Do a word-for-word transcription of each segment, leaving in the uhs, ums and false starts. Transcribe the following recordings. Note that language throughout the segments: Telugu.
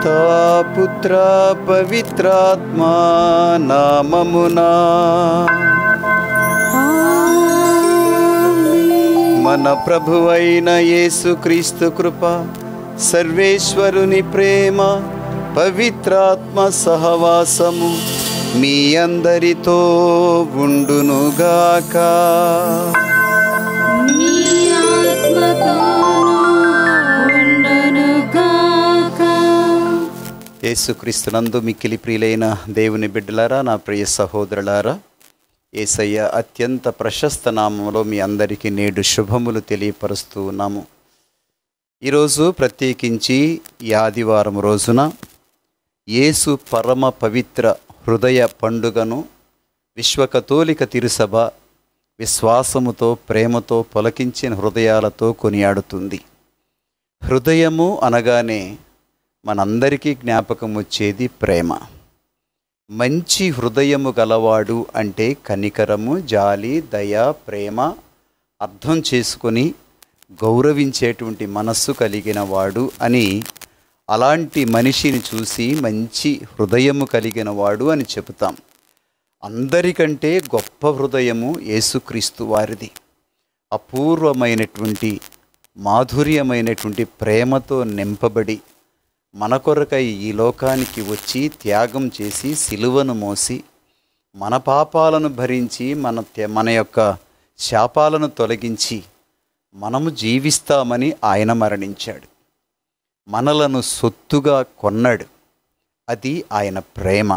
పితా పుత్ర పవిత్రాత్మా నామమునా. మన ప్రభువైన యేసుక్రీస్తు కృప, సర్వేశ్వరుని ప్రేమ, పవిత్రాత్మ సహవాసము మీ అందరితో ఉండునుగాక. యేసుక్రీస్తునందు మిక్కిలి ప్రియులైన దేవుని బిడ్డలారా, నా ప్రియ సహోదరులారా, యేసయ్య అత్యంత ప్రశస్త నామములో మీ అందరికీ నేడు శుభములు తెలియపరుస్తూ ఉన్నాము. ఈరోజు ప్రత్యేకించి ఈ ఆదివారం రోజున యేసు పరమ పవిత్ర హృదయ పండుగను విశ్వ కథోలిక తిరుసభ విశ్వాసముతో ప్రేమతో పొలకించిన హృదయాలతో కొనియాడుతుంది. హృదయము అనగానే మనందరికీ జ్ఞాపకం వచ్చేది ప్రేమ. మంచి హృదయము గలవాడు అంటే కనికరము, జాలి, దయ, ప్రేమ అర్థం చేసుకొని గౌరవించేటువంటి మనస్సు కలిగిన వాడు అని, అలాంటి మనిషిని చూసి మంచి హృదయము కలిగిన వాడు అని చెబుతాం. అందరికంటే గొప్ప హృదయము యేసుక్రీస్తు వారిది. అపూర్వమైనటువంటి మాధుర్యమైనటువంటి ప్రేమతో నింపబడి మన కొరకై ఈ లోకానికి వచ్చి త్యాగం చేసి సిలువను మోసి మన పాపాలను భరించి మన మన యొక్క శాపాలను తొలగించి మనము జీవిస్తామని ఆయన మరణించాడు. మనలను సొత్తుగా కొన్నాడు. అది ఆయన ప్రేమ.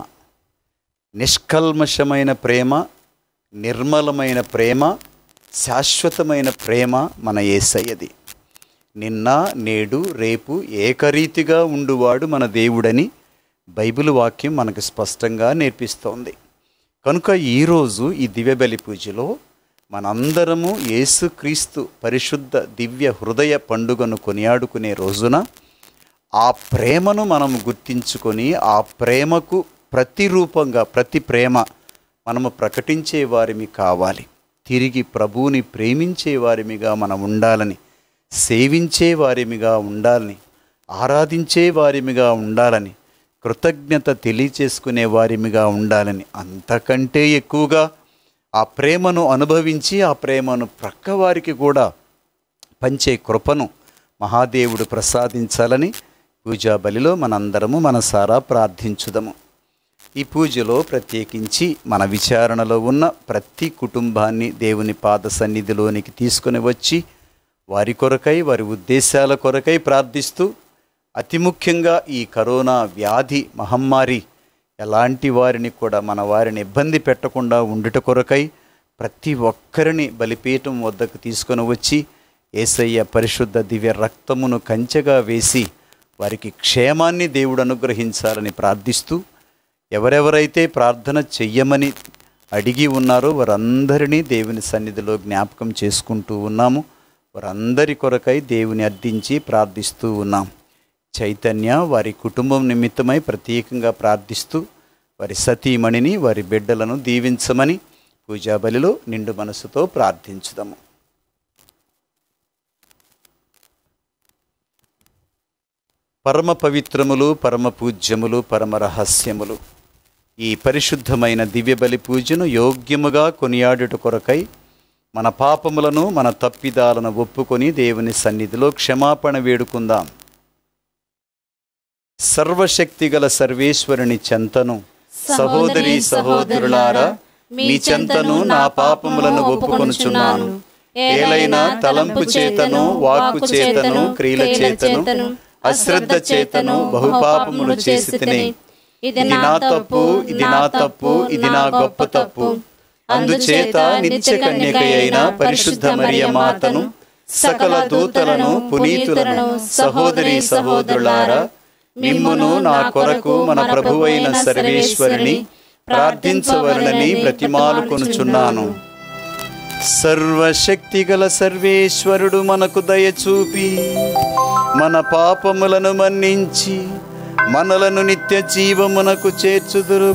నిష్కల్మషమైన ప్రేమ, నిర్మలమైన ప్రేమ, శాశ్వతమైన ప్రేమ మన యేసయ్యది. నిన్న నేడు రేపు ఏకరీతిగా ఉండువాడు మన దేవుడని బైబిల్ వాక్యం మనకు స్పష్టంగా నేర్పిస్తోంది. కనుక ఈరోజు ఈ దివ్యబలి పూజలో మనందరము యేసుక్రీస్తు పరిశుద్ధ దివ్య హృదయ పండుగను కొనియాడుకునే రోజున ఆ ప్రేమను మనము గుర్తించుకొని ఆ ప్రేమకు ప్రతిరూపంగా ప్రతి ప్రేమ మనము ప్రకటించే వారిమి కావాలి. తిరిగి ప్రభువుని ప్రేమించే వారిమిగా మనం ఉండాలని, సేవించే వారిమిగా ఉండాలని, ఆరాధించే వారిమిగా ఉండాలని, కృతజ్ఞత తెలియచేసుకునే వారిమిగా ఉండాలని, అంతకంటే ఎక్కువగా ఆ ప్రేమను అనుభవించి ఆ ప్రేమను ప్రక్కవారికి కూడా పంచే కృపను మహాదేవుడు ప్రసాదించాలని పూజా బలిలో మనందరము మనసారా ప్రార్థించుదము. ఈ పూజలో ప్రత్యేకించి మన విచారణలో ఉన్న ప్రతి కుటుంబాన్ని దేవుని పాద సన్నిధిలోనికి తీసుకొని వచ్చి వారి కొరకై, వారి ఉద్దేశాల కొరకై ప్రార్థిస్తూ, అతి ముఖ్యంగా ఈ కరోనా వ్యాధి మహమ్మారి ఎలాంటి వారిని కూడా మన వారిని ఇబ్బంది పెట్టకుండా ఉండుట కొరకై ప్రతి ఒక్కరిని బలిపీఠం వద్దకు తీసుకొని వచ్చి యేసయ్య పరిశుద్ధ దివ్య రక్తమును కంచెగా వేసి వారికి క్షేమాన్ని దేవుడు అనుగ్రహించాలని ప్రార్థిస్తూ, ఎవరెవరైతే ప్రార్థన చెయ్యమని అడిగి ఉన్నారో వారందరినీ దేవుని సన్నిధిలో జ్ఞాపకం చేసుకుంటూ ఉన్నాము. వారందరి కొరకై దేవుని అర్థించి ప్రార్థిస్తూ ఉన్నాం. చైతన్య వారి కుటుంబం నిమిత్తమై ప్రత్యేకంగా ప్రార్థిస్తూ వారి సతీమణిని, వారి బిడ్డలను దీవించమని పూజాబలిలో నిండు మనసుతో ప్రార్థించుదాము. పరమ పవిత్రములు, పరమ పూజ్యములు, పరమ రహస్యములు ఈ పరిశుద్ధమైన దివ్యబలి పూజను యోగ్యముగా కొనియాడుట కొరకై మన పాపములను, మన తప్పిదాలను ఒప్పుకొని దేవుని సన్నిధిలో క్షమాపణ వేడుకుందాం. సర్వశక్తిగల సర్వేశ్వరుని చెంతను, సహోదరి సహోదరులారా, మీ చెంతను నా పాపములను ఒప్పుకొనుచున్నాను. ఏలైనా తలంపు చేతను, వాక్కు చేతను, క్రియల చేతను, అశ్రద్ధ చేతను బహుపాపములు చేసి తిని, ఇది నా తప్పు, ఇది నా తప్పు, ఇది నా గొప్ప తప్పు. అందుచేత నిత్య కన్యకయైన పరిశుద్ధ మరియ మాతను, సకల దూతలను, పునీతులను, సహోదరి సహోదరులారా, మిమ్మును నా కొరకు మన ప్రభువైన సర్వేశ్వరుని ప్రార్థించవలనని బ్రతిమాలు కొనుచున్నాను. సర్వశక్తిగల సర్వేశ్వరుడు మనకు దయచూపి మన పాపములను మన్నించి మనలను నిత్య జీవమునకు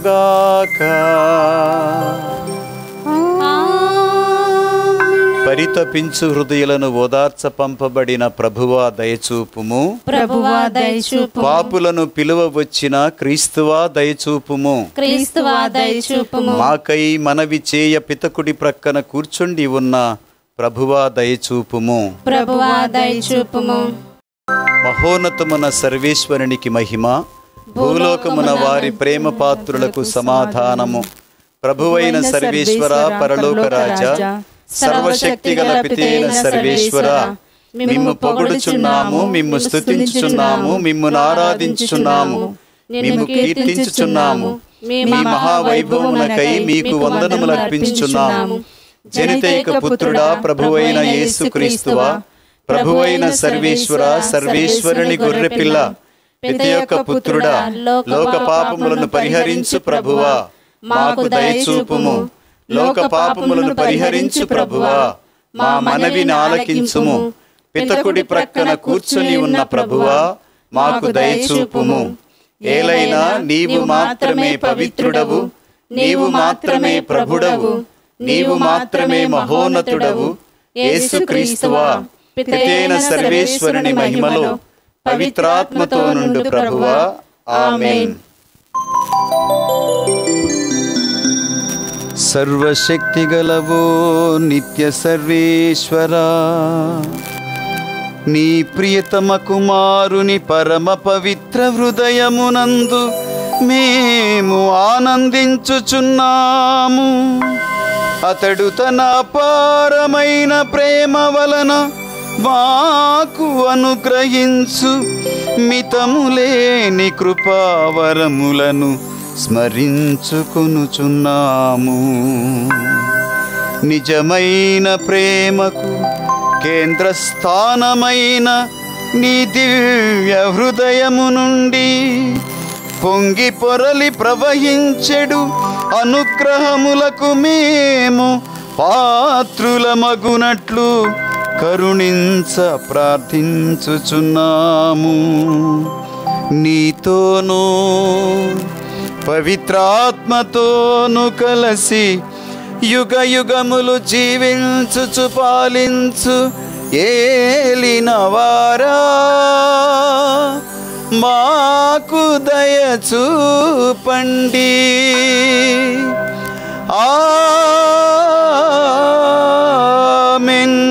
చేర్చుదురుగాక. పరితపించు హృదయులను ఓదార్చ పంపబడిన ప్రభువా దయచూపుము. ప్రభువా దయచూపుము. పాపులను పిలువ వచ్చిన క్రీస్తువా దయచూపుము. క్రీస్తువా దయచూపుము. మాకై మనవి చేయ పితకుడి ప్రక్కన కూర్చుండి ఉన్న ప్రభువా దయచూపుము. ప్రభువా దయచూపుము. మహోన్నతమున సర్వేశ్వరునికి మహిమ, భూలోకమున వారి ప్రేమ పాత్రులకు సమాధానము. ప్రభువైన సర్వేశ్వర, పరలోక రాజా, సర్వశక్తి గల పితైన సర్వేశ్వర, మిమ్ము పొగడుచున్నాము, మిమ్ము స్తుతించుచున్నాము, మిమ్మును ఆరాధించుచున్నాము, మిమ్ము కీర్తించుచున్నాము. మీ మహావైభవమునకై మీకు వందనములు అర్పించుచున్నాము. జనితైక పుత్రుడా, ప్రభువైన యేసుక్రీస్తువా, ప్రభువైన సర్వేశ్వర, సర్వేశ్వరుని గొర్రెపిల్ల, పిత యొక్క పుత్రుడా, లోక పాపములను పరిహరించు ప్రభువా, మాకు దయచూపుము. లోక పాపములను పరిహరించు ప్రభువా, మా మనవిని ఆలకించుము. పితకుడి ప్రక్కన కూర్చుని ఉన్న ప్రభువా, మాకు దయచూపుము. ఏలైనా నీవు మాత్రమే పవిత్రుడవు, నీవు మాత్రమే ప్రభుడవు, నీవు మాత్రమే మహోన్నతుడవు. యేసుక్రీస్తువా, పితైన సర్వేశ్వరుని మహిమలో పవిత్రాత్మతో నుండు ప్రభువా. ఆమేన్. సర్వశక్తి గలవో నిత్య సర్వేశ్వరా, నీ ప్రియతమ కుమారుని పరమ పవిత్ర హృదయమునందు మేము ఆనందించుచున్నాము. అతడు తన అపారమైన ప్రేమ వలన మాకు అనుగ్రహించు మితములేని కృపావరములను స్మరించుకొనుచున్నాము. నిజమైన ప్రేమకు కేంద్రస్థానమైన నీ దివ్య హృదయము నుండి పొంగి పొరలి ప్రవహించెడు అనుగ్రహములకు మేము పాత్రులమగునట్లు కరుణించ ప్రార్థించుచున్నాము. నీతోనూ పవిత్రాత్మతోను కలసి యుగ యుగములు జీవించుచు పాలించు ఏలినవారా, మాకు దయచూపండి. ఆమేన్.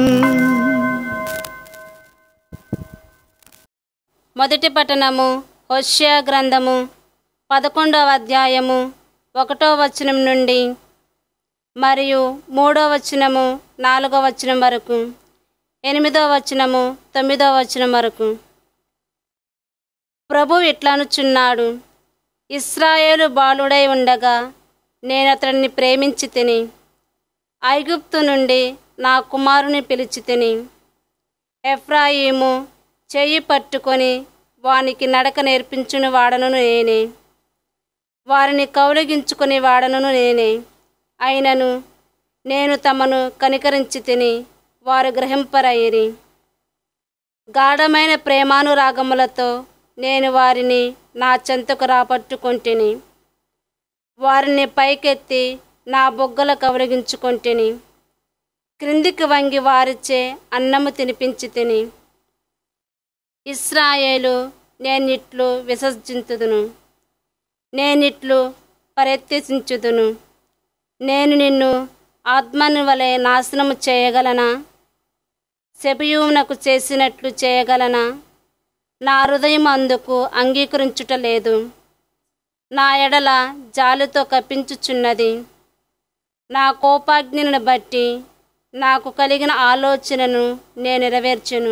మొదటి పట్టణము హోషేయ గ్రంథము పదకొండవ అధ్యాయము ఒకటో వచనం నుండి మరియు మూడో వచనము నాలుగో వచనం వరకు, ఎనిమిదో వచనము తొమ్మిదో వచనం వరకు. ప్రభువు ఇట్లనుచున్నాడు, ఇశ్రాయేలు బాలుడై ఉండగా నేను అతడిని ప్రేమించి తిని, ఐగుప్తు నుండి నా కుమారుని పిలిచి తిని. ఎఫ్రాయిము చెయ్యి పట్టుకొని వానికి నడక నేర్పించుని వాడను నేనే, వారిని కౌలిగించుకుని వాడను నేనే. అయినను నేను తమను కనికరించి తిని వారు గ్రహింపరయిరి. గాఢమైన ప్రేమానురాగములతో నేను వారిని నా చెంతకు రాపట్టుకొంటిని, వారిని పైకెత్తి నా బొగ్గల కౌలిగించుకొంటిని. క్రిందికి వంగి వారిచే అన్నము తినిపించి తిని. ఇశ్రాయేలు, నేనిట్లు విసర్జింతుదును, నేనిట్లు పరిత్యజించుదును. నేను నిన్ను ఆత్మని వలె నాశనము చేయగలనా? సెబియూనకు చేసినట్లు చేయగలనా? నా హృదయం అందుకు అంగీకరించుట లేదు. నా ఎడల జాలితో కప్పించుచున్నది. నా కోపాగ్నిని బట్టి నాకు కలిగిన ఆలోచనను నేను నెరవేర్చును.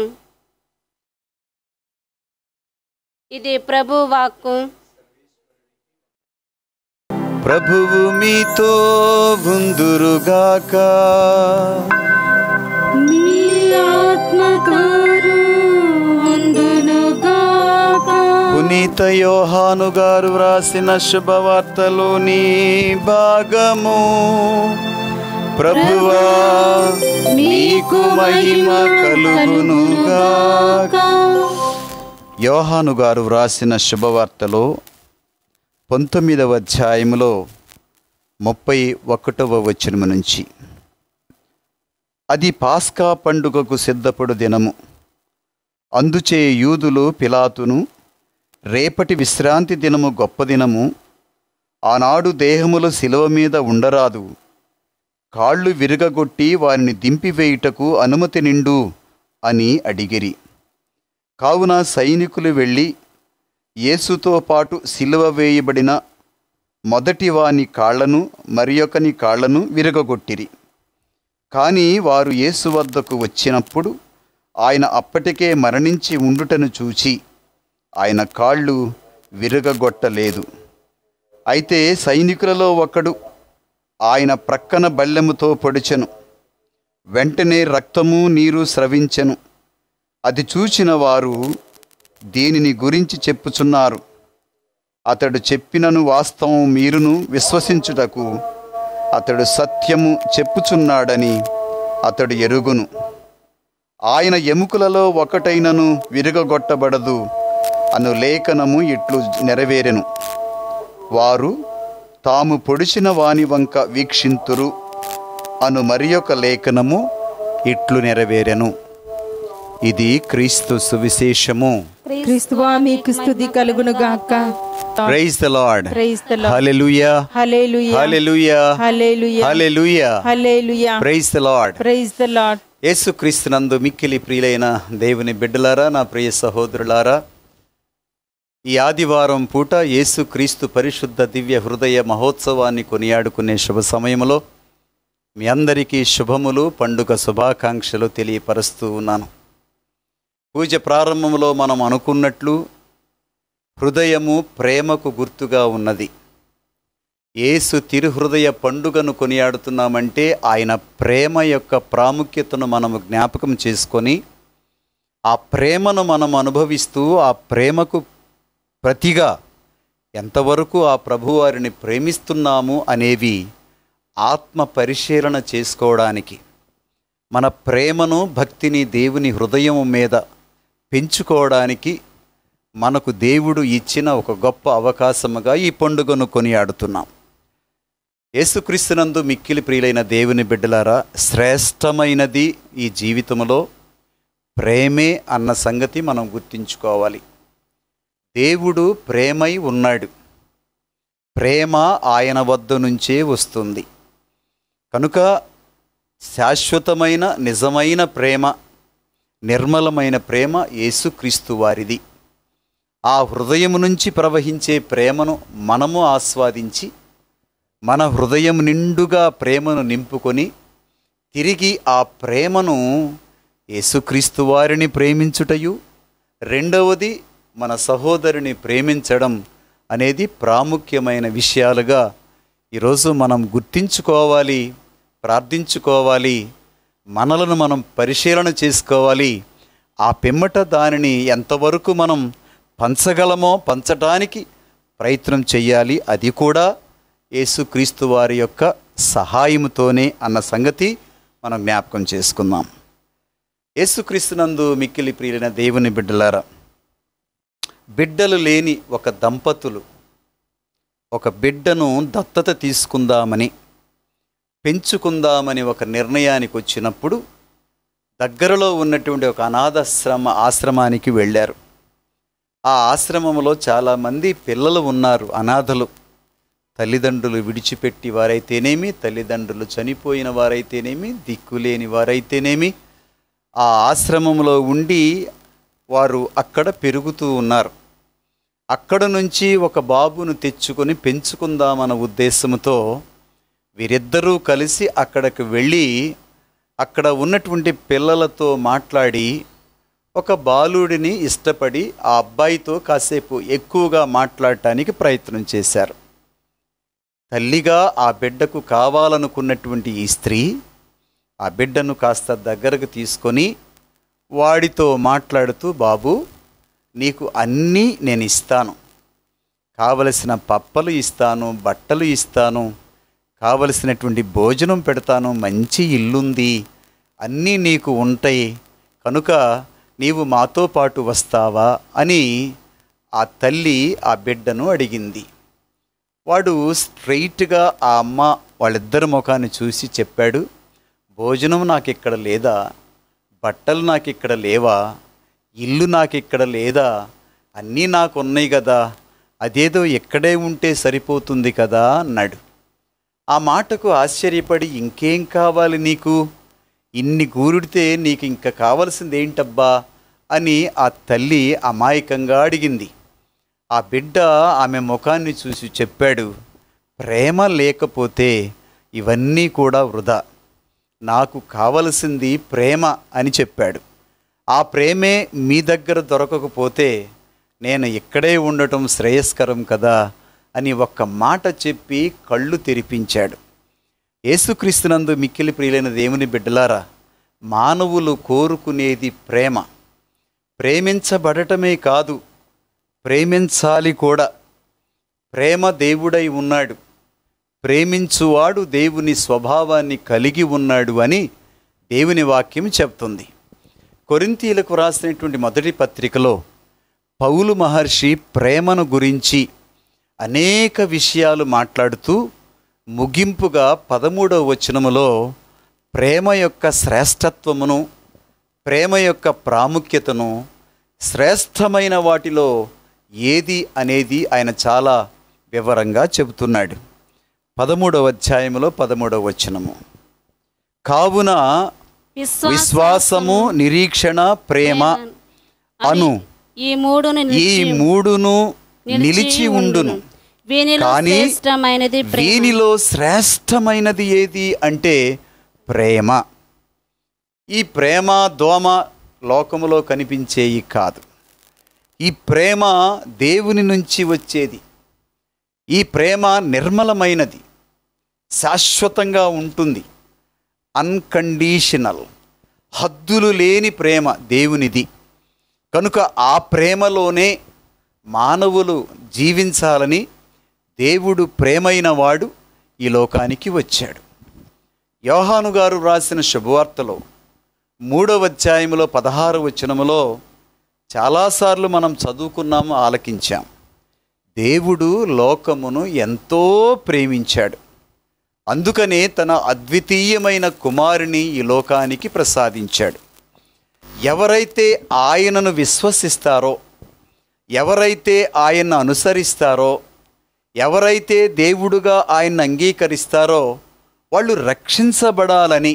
ఇది ప్రభు వాక్కు. ప్రభువు మీతో ఉందురుగాక. మీ ఆత్మకును ఉందునుగాక. పునీత యోహాను గారు వ్రాసిన శుభవార్తలోని భాగము. ప్రభువా మీకు మహిమ కలుగునుగాక. యోహాను గారు వ్రాసిన శుభవార్తలో పంతొమ్మిదవ అధ్యాయములో ముప్పై ఒకటవ వచనము నుంచి, అది పాస్కా పండుగకు సిద్ధపడు దినము. అందుచే యూదులు పిలాతును, రేపటి విశ్రాంతి దినము గొప్ప దినము, ఆనాడు దేహములు శిలువ మీద ఉండరాదు, కాళ్ళు విరగగొట్టి వారిని దింపివేయుటకు అనుమతి నిండు అని అడిగిరి. కావున సైనికులు వెళ్ళి యేసుతో పాటు శిలువ వేయబడిన మొదటి వాని కాళ్లను మరియొకని కాళ్లను విరగగొట్టిరి. కానీ వారు యేసు వద్దకు వచ్చినప్పుడు ఆయన అప్పటికే మరణించి ఉండుటను చూచి ఆయన కాళ్ళు విరగగొట్టలేదు. అయితే సైనికులలో ఒకడు ఆయన ప్రక్కన బల్లెముతో పొడిచెను. వెంటనే రక్తము నీరు స్రవించెను. అది చూచిన వారు దీనిని గురించి చెప్పుచున్నారు. అతడు చెప్పినను వాస్తవం మీరును విశ్వసించుటకు అతడు సత్యము చెప్పుచున్నాడని అతడు ఎరుగును. ఆయన ఎముకలలో ఒకటైనను విరగగొట్టబడదు అను లేఖనము ఇట్లు నెరవేరెను. వారు తాము పొడిచిన వాని వంక వీక్షింతురు అను మరియొక లేఖనము ఇట్లు నెరవేరెను. ఇది క్రీస్తు సువిశేషము. క్రీస్తువా మీకు స్తుతి కలుగును గాక. Praise the lord. Praise the lord. హల్లెలూయా. హల్లెలూయా. హల్లెలూయా. హల్లెలూయా. హల్లెలూయా. హల్లెలూయా. Praise the lord. Praise the lord. యేసుక్రీస్తునందు మిక్కిలి ప్రియులైన దేవుని బిడ్డలారా, నా ప్రియ సహోదరులారా, ఈ ఆదివారం పూట యేసుక్రీస్తు పరిశుద్ధ దివ్య హృదయ మహోత్సవాన్ని కొనియాడుకునే శుభ సమయంలో మీ అందరికీ శుభములు, పండుగ శుభాకాంక్షలు తెలియపరుస్తూ ఉన్నాను. పూజ ప్రారంభంలో మనం అనుకున్నట్లు హృదయము ప్రేమకు గుర్తుగా ఉన్నది. యేసు తిరుహృదయ పండుగను కొనియాడుతున్నామంటే ఆయన ప్రేమ యొక్క ప్రాముఖ్యతను మనము జ్ఞాపకం చేసుకొని ఆ ప్రేమను మనం అనుభవిస్తూ ఆ ప్రేమకు ప్రతిగా ఎంతవరకు ఆ ప్రభువారిని ప్రేమిస్తున్నాము అనేవి ఆత్మ పరిశీలన చేసుకోవడానికి, మన ప్రేమను భక్తిని దేవుని హృదయం మీద పెంచుకోవడానికి మనకు దేవుడు ఇచ్చిన ఒక గొప్ప అవకాశముగా ఈ పండుగను కొనియాడుతున్నాం. యేసుక్రీస్తునందు మిక్కిలి ప్రియులైన దేవుని బిడ్డలారా, శ్రేష్టమైనది ఈ జీవితంలో ప్రేమే అన్న సంగతి మనం గుర్తించుకోవాలి. దేవుడు ప్రేమై ఉన్నాడు. ప్రేమ ఆయన వద్ద నుంచే వస్తుంది. కనుక శాశ్వతమైన నిజమైన ప్రేమ, నిర్మలమైన ప్రేమ యేసుక్రీస్తు వారిది. ఆ హృదయం నుంచి ప్రవహించే ప్రేమను మనము ఆస్వాదించి మన హృదయం నిండుగా ప్రేమను నింపుకొని తిరిగి ఆ ప్రేమను యేసుక్రీస్తు వారిని ప్రేమించుటయు, రెండవది మన సహోదరుని ప్రేమించడం అనేది ప్రాముఖ్యమైన విషయాలుగా ఈరోజు మనం గుర్తించుకోవాలి, ప్రార్థించుకోవాలి, మనలను మనం పరిశీలన చేసుకోవాలి. ఆ పిమ్మట దానిని ఎంతవరకు మనం పంచగలమో పంచటానికి ప్రయత్నం చెయ్యాలి. అది కూడా యేసుక్రీస్తు వారి యొక్క సహాయముతోనే అన్న సంగతి మనం జ్ఞాపకం చేసుకుందాం. యేసుక్రీస్తునందు మిక్కిలి ప్రియులైన దేవుని బిడ్డలారా, బిడ్డలు లేని ఒక దంపతులు ఒక బిడ్డను దత్తత తీసుకుందామని, పెంచుకుందామని ఒక నిర్ణయానికి వచ్చినప్పుడు దగ్గరలో ఉన్నటువంటి ఒక అనాథాశ్రమ ఆశ్రమానికి వెళ్ళారు. ఆ ఆశ్రమంలో చాలామంది పిల్లలు ఉన్నారు, అనాథలు. తల్లిదండ్రులు విడిచిపెట్టి వారైతేనేమి, తల్లిదండ్రులు చనిపోయిన వారైతేనేమి, దిక్కులేని వారైతేనేమి ఆ ఆశ్రమంలో ఉండి వారు అక్కడ పెరుగుతూ ఉన్నారు. అక్కడ నుంచి ఒక బాబును తెచ్చుకొని పెంచుకుందామన్న ఉద్దేశంతో వీరిద్దరూ కలిసి అక్కడికి వెళ్ళి అక్కడ ఉన్నటువంటి పిల్లలతో మాట్లాడి ఒక బాలుడిని ఇష్టపడి ఆ అబ్బాయితో కాసేపు ఎక్కువగా మాట్లాడటానికి ప్రయత్నం చేశారు. తల్లిగా ఆ బిడ్డకు కావాలనుకున్నటువంటి ఈ స్త్రీ ఆ బిడ్డను కాస్త దగ్గరకు తీసుకొని వాడితో మాట్లాడుతూ, బాబు నీకు అన్నీ నేను ఇస్తాను, కావలసిన పప్పలు ఇస్తాను, బట్టలు ఇస్తాను, కావలసినటువంటి భోజనం పెడతాను, మంచి ఇల్లుంది, అన్నీ నీకు ఉంటాయి, కనుక నీవు మాతో పాటు వస్తావా అని ఆ తల్లి ఆ బిడ్డను అడిగింది. వాడు స్ట్రైట్గా ఆ అమ్మ వాళ్ళిద్దరి ముఖాన్ని చూసి చెప్పాడు, భోజనం నాకు ఇక్కడ లేదా, బట్టలు నాకు ఇక్కడ లేవా, ఇల్లు నాకు ఇక్కడ లేదా, అన్నీ నాకు ఉన్నాయి కదా, అదేదో ఎక్కడే ఉంటే సరిపోతుంది కదా అన్నాడు. ఆ మాటకు ఆశ్చర్యపడి, ఇంకేం కావాలి నీకు, ఇన్ని గూరిడితే నీకు ఇంకా కావలసింది ఏంటబ్బా అని ఆ తల్లి అమాయకంగా అడిగింది. ఆ బిడ్డ ఆమె ముఖాన్ని చూసి చెప్పాడు, ప్రేమ లేకపోతే ఇవన్నీ కూడా వృధా, నాకు కావలసింది ప్రేమ అని చెప్పాడు. ఆ ప్రేమే మీ దగ్గర దొరకకపోతే నేను ఇక్కడే ఉండటం శ్రేయస్కరం కదా అని ఒక్క మాట చెప్పి కళ్ళు తెరిపించాడు. యేసుక్రీస్తునందు మిక్కిలి ప్రియులైన దేవుని బిడ్డలారా, మానవులు కోరుకునేది ప్రేమ. ప్రేమించబడటమే కాదు, ప్రేమించాలి కూడా. ప్రేమ దేవుడై ఉన్నాడు, ప్రేమించువాడు దేవుని స్వభావాన్ని కలిగి ఉన్నాడు అని దేవుని వాక్యం చెప్తుంది. కొరింథీయులకు రాసినటువంటి మొదటి పత్రికలో పౌలు మహర్షి ప్రేమను గురించి అనేక విషయాలు మాట్లాడుతూ ముగింపుగా పదమూడవ వచనములో ప్రేమ యొక్క శ్రేష్టత్వమును, ప్రేమ యొక్క ప్రాముఖ్యతను, శ్రేష్టమైన వాటిలో ఏది అనేది ఆయన చాలా వివరంగా చెబుతున్నాడు. పదమూడవ అధ్యాయములో పదమూడవ వచనము, కావున విశ్వాసము, నిరీక్షణ, ప్రేమ అను ఈ మూడును ఈ మూడును నిలిచి ఉండును, కానీ వీనిలో శ్రేష్టమైనది ఏది అంటే ప్రేమ. ఈ ప్రేమ దోమ లోకములో కనిపించేవి కాదు. ఈ ప్రేమ దేవుని నుంచి వచ్చేది. ఈ ప్రేమ నిర్మలమైనది, శాశ్వతంగా ఉంటుంది, అన్కండీషనల్, హద్దులు లేని ప్రేమ దేవునిది. కనుక ఆ ప్రేమలోనే మానవులు జీవించాలని దేవుడు ప్రేమైన వాడు ఈ లోకానికి వచ్చాడు. యోహాను గారు రాసిన శుభవార్తలో మూడవ అధ్యాయంలో పదహారు వచనములో చాలాసార్లు మనం చదువుకున్నాము, ఆలకించాం. దేవుడు లోకమును ఎంతో ప్రేమించాడు, అందుకనే తన అద్వితీయమైన కుమారుని ఈ లోకానికి ప్రసాదించాడు. ఎవరైతే ఆయనను విశ్వసిస్తారో, ఎవరైతే ఆయన్ను అనుసరిస్తారో, ఎవరైతే దేవుడుగా ఆయన్ని అంగీకరిస్తారో వాళ్ళు రక్షించబడాలని,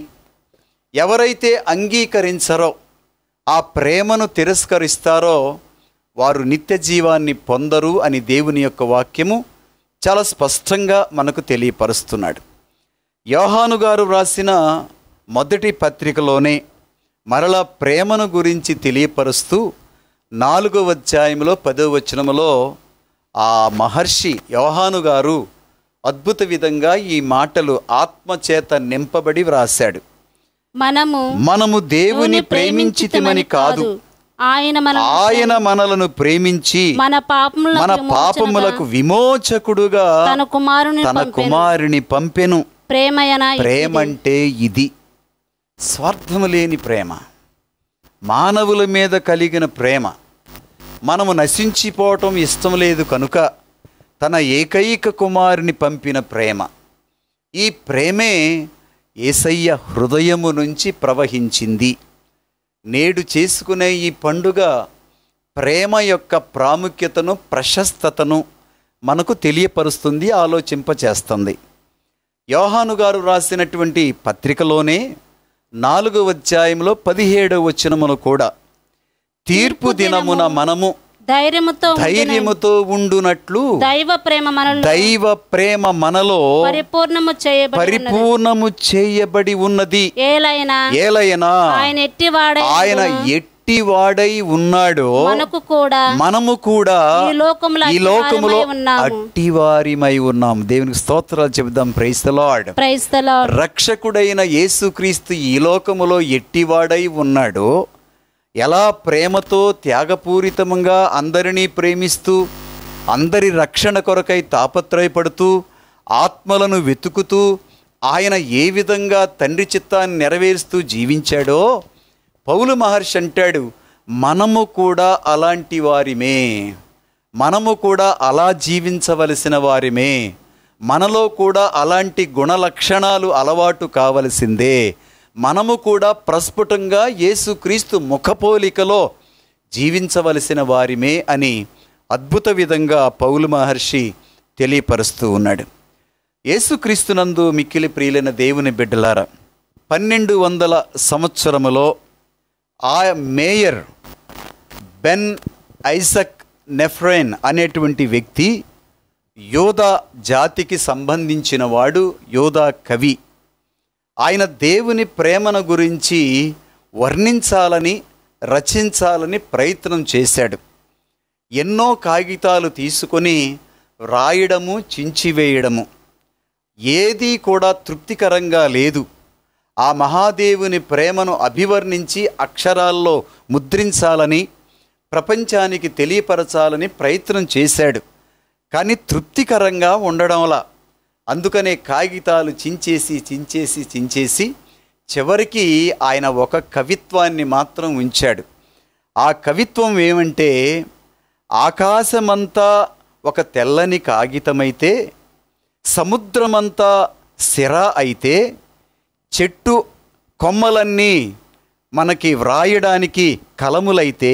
ఎవరైతే అంగీకరించరో, ఆ ప్రేమను తిరస్కరిస్తారో వారు నిత్య జీవాన్ని పొందరు అని దేవుని యొక్క వాక్యము చాలా స్పష్టంగా మనకు తెలియపరుస్తున్నాడు. యోహాను గారు రాసిన మొదటి పత్రికలోనే మరలా ప్రేమను గురించి తెలియపరుస్తూ నాలుగవ అధ్యాయంలో పదవ వచనములో ఆ మహర్షి యోహాను గారు అద్భుత విధంగా ఈ మాటలు ఆత్మచేత నింపబడి వ్రాశాడు. మనము మనము దేవుని ప్రేమించితిమని కాదు, ఆయన మన ఆయన మనలను ప్రేమించి మన పాపములకు మన పాపములకు విమోచకుడుగా తన కుమారుని తన కుమారుని పంపెను. ప్రేమయన ప్రేమ అంటే ఇది, స్వార్థము లేని ప్రేమ, మానవుల మీద కలిగిన ప్రేమ. మనము నశించిపోవటం ఇష్టం లేదు కనుక తన ఏకైక కుమారుని పంపిన ప్రేమ. ఈ ప్రేమే యేసయ్య హృదయము నుంచి ప్రవహించింది. నేడు చేసుకునే ఈ పండుగ ప్రేమ యొక్క ప్రాముఖ్యతను, ప్రశస్తతను మనకు తెలియపరుస్తుంది, ఆలోచింపచేస్తుంది. యోహాను గారు రాసినటువంటి పత్రికలోనే నాలుగవ అధ్యాయంలో పదిహేడవ వచనమును కూడా తీర్పు దినమున మనము ధైర్యముతో ధైర్యముతో ఉండునట్లు దైవ ప్రేమ మనలో దైవ ప్రేమ మనలో పరిపూర్ణము చేయబడి పరిపూర్ణము చేయబడి ఉన్నది. ఏలైనా ఏలైనా ఆయన ఎట్టివాడై ఆయన ఎట్టివాడై ఉన్నాడో మనకు కూడా మనము కూడా ఈ లోకములో ఈ లోకములో అట్టివారమై ఉన్నాము. అట్టివారిమై ఉన్నాము. దేవునికి స్తోత్రాలు చెబుదాం. Praise the lord. Praise the lord. రక్షకుడైన యేసుక్రీస్తు ఈ లోకములో ఎట్టివాడై ఉన్నాడో, ఎలా ప్రేమతో త్యాగపూరితంగా అందరినీ ప్రేమిస్తూ అందరి రక్షణ కొరకై తాపత్రయపడుతూ ఆత్మలను వెతుకుతూ ఆయన ఏ విధంగా తండ్రి చిత్తాన్ని నెరవేరుస్తూ జీవించాడో పౌలు మహర్షి అంటాడు, మనము కూడా అలాంటి వారిమే, మనము కూడా అలా జీవించవలసిన వారిమే, మనలో కూడా అలాంటి గుణలక్షణాలు అలవాటు కావలసిందే. మనము కూడా ప్రస్ఫుటంగా యేసుక్రీస్తు ముఖపోలికలో జీవించవలసిన వారిమే అని అద్భుత విధంగా పౌలు మహర్షి తెలియపరుస్తూ ఉన్నాడు. యేసుక్రీస్తునందు మిక్కిలి ప్రియులైన దేవుని బిడ్డలారా, పన్నెండు వందల సంవత్సరములో ఆ మేయర్ బెన్ ఐజక్ నెఫ్రెన్ అనేటువంటి వ్యక్తి యోధా జాతికి సంబంధించిన వాడు, యోధా కవి. ఆయన దేవుని ప్రేమను గురించి వర్ణించాలని, రచించాలని ప్రయత్నం చేశాడు. ఎన్నో కాగితాలు తీసుకొని రాయడము, చించివేయడము, ఏదీ కూడా తృప్తికరంగా లేదు. ఆ మహాదేవుని ప్రేమను అభివర్ణించి అక్షరాల్లో ముద్రించాలని, ప్రపంచానికి తెలియపరచాలని ప్రయత్నం చేశాడు. కానీ తృప్తికరంగా ఉండడంలా అందుకనే కాగితాలు చించేసి చించేసి చించేసి చివరికి ఆయన ఒక కవిత్వాన్ని మాత్రం ఉంచాడు. ఆ కవిత్వం ఏమంటే, ఆకాశమంతా ఒక తెల్లని కాగితమైతే, సముద్రమంతా సిర అయితే, చెట్టు కొమ్మలన్నీ మనకి వ్రాయడానికి కలములైతే,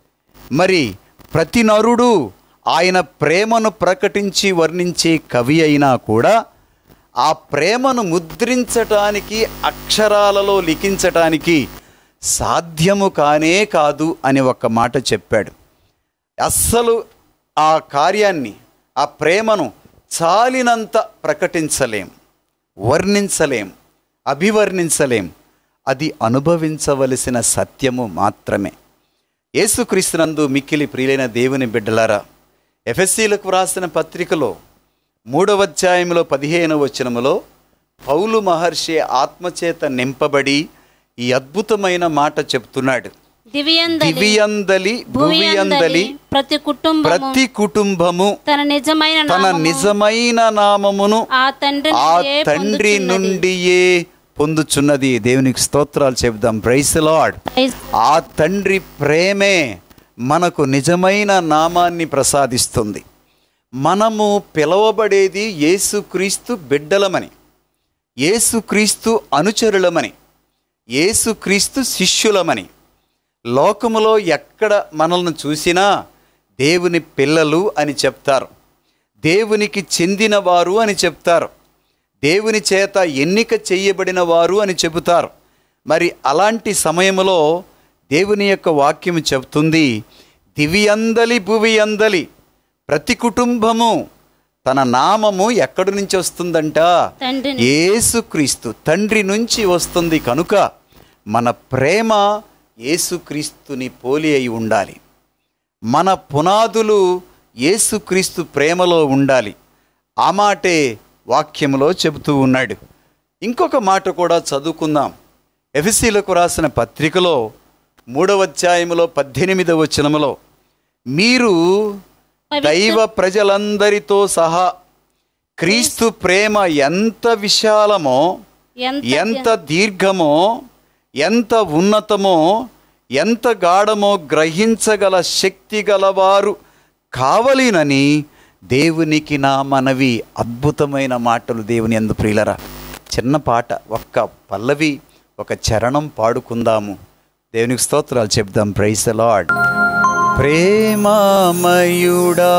మరి ప్రతి నరుడు ఆయన ప్రేమను ప్రకటించి వర్ణించే కవి అయినా కూడా ఆ ప్రేమను ముద్రించటానికి, అక్షరాలలో లిఖించటానికి సాధ్యము కానే కాదు అని ఒక మాట చెప్పాడు. అస్సలు ఆ కార్యాన్ని, ఆ ప్రేమను చాలినంత ప్రకటించలేం, వర్ణించలేం, అభివర్ణించలేం. అది అనుభవించవలసిన సత్యము మాత్రమే. యేసుక్రీస్తునందు మిక్కిలి ప్రియులైన దేవుని బిడ్డలారా, ఎఫెసీలకు వ్రాసిన పత్రికలో మూడవ అధ్యాయంలో పదిహేనవ వచనములో పౌలు మహర్షి ఆత్మచేత నింపబడి ఈ అద్భుతమైన మాట చెప్తున్నాడు. దివ్యందలి భువియందలి ప్రతి కుటుంబము ప్రతి కుటుంబము తన నిజమైన తన నిజమైన నామమును ఆ తండ్రి ఆ తండ్రి నుండియే పొందుచున్నది. దేవునికి స్తోత్రాలు చెప్దాం. Praise the lord. ఆ తండ్రి ప్రేమే మనకు నిజమైన నామాన్ని ప్రసాదిస్తుంది. మనము పిలవబడేది యేసుక్రీస్తు బిడ్డలమని, యేసుక్రీస్తు అనుచరులమని, యేసుక్రీస్తు శిష్యులమని. లోకములో ఎక్కడ మనల్ని చూసినా దేవుని పిల్లలు అని చెప్తారు, దేవునికి చెందినవారు అని చెప్తారు, దేవుని చేత ఎన్నిక చేయబడిన వారు అని చెబుతారు. మరి అలాంటి సమయంలో దేవుని యొక్క వాక్యం చెబుతుంది, దివ్యందలి భువియందలి ప్రతి కుటుంబము తన నామము ఎక్కడి నుంచి వస్తుందంట? యేసుక్రీస్తు తండ్రి నుంచి వస్తుంది. కనుక మన ప్రేమ యేసుక్రీస్తుని పోలి అయి ఉండాలి. మన పునాదులు యేసుక్రీస్తు ప్రేమలో ఉండాలి. ఆ మాటే వాక్యంలో చెబుతూ ఉన్నాడు. ఇంకొక మాట కూడా చదువుకుందాం. ఎఫెసీలకు రాసిన పత్రికలో మూడవ అధ్యాయములో పద్దెనిమిదవ వచనములో, మీరు దైవ ప్రజలందరితో సహా క్రీస్తు ప్రేమ ఎంత విశాలమో, ఎంత దీర్ఘమో, ఎంత ఉన్నతమో, ఎంత గాఢమో గ్రహించగల శక్తి గలవారు కావలినని దేవునికి నా మనవి. అద్భుతమైన మాటలు దేవుని యందు ప్రియులరా. చిన్న పాట, ఒక్క పల్లవి, ఒక చరణం పాడుకుందాము. దేవునికి స్తోత్రాలు చెప్దాం. Praise the lord. ప్రేమామయుడా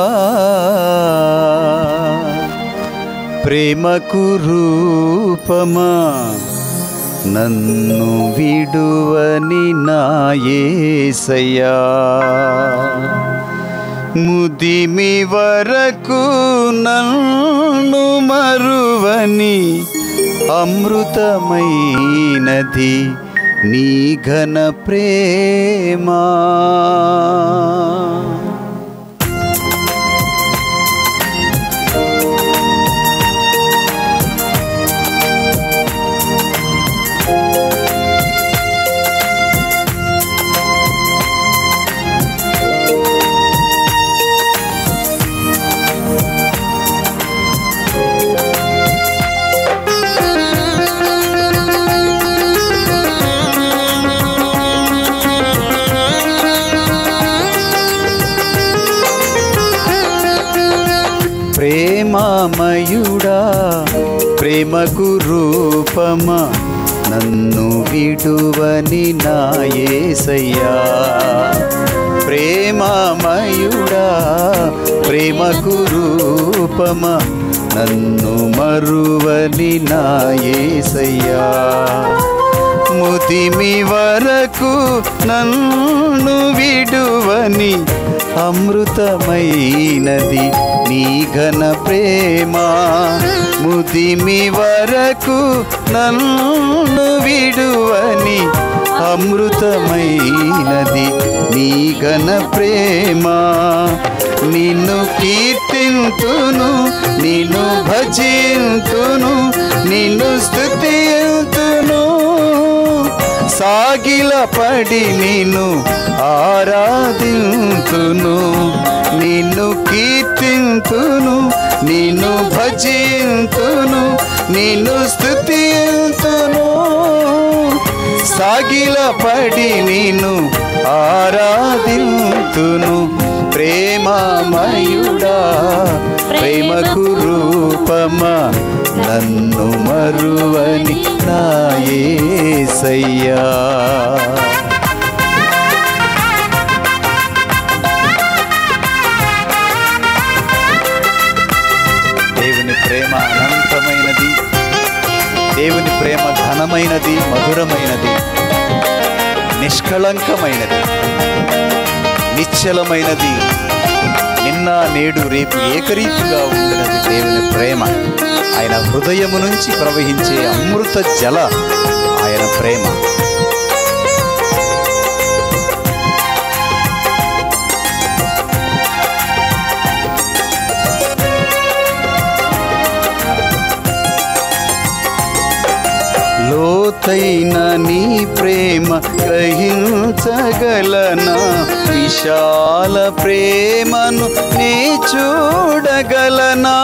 ప్రేమకు రూపమా, నన్ను విడువని నా యేసయ్యా, ముదిమి వరకు నన్ను మరువని అమృతమైనది నీ ఘన ప్రేమా. ప్రేమామయుడా ప్రేమకు రూపమా, నన్ను విడువని నా యేసయ్యా. ప్రేమమయుడా ప్రేమకు రూపమా నన్ను మరువని నా యేసయ్యా. ముదిమి వరకు నన్ను విడువని అమృతమైనది నీ ఘన ప్రేమ. ముదిమి వరకు నన్ను విడువని అమృతమైనది నీ ఘన ప్రేమ. నిన్ను కీర్తింతును, నిన్ను భజింతును, నిన్ను స్తుతింతును, సాగిల పడి నిన్ను ఆరాధింతును. నిన్ను కీర్తింతును, నిన్ను భజింతును, నిన్ను స్తుతింతును, సాగిల పడి నిన్ను ఆరాధింతును. ప్రేమమయుడా ప్రేమకు రూపమా నన్ను మరువని నా యేసయ్యా. దేవుని ప్రేమ అనంతమైనది, దేవుని ప్రేమ ఘనమైనది, మధురమైనది, నిష్కళంకమైనది, నిశ్చలమైనది, నిన్న నేడు రేపు ఏకరీతిగా ఉండినది దేవుని ప్రేమ. ఆయన హృదయము నుంచి ప్రవహించే అమృత జల ఆయన ప్రేమ. లోతైన నీ ప్రేమ గ్రహించగలనా, విశాల ప్రేమను నే చూడగలనా.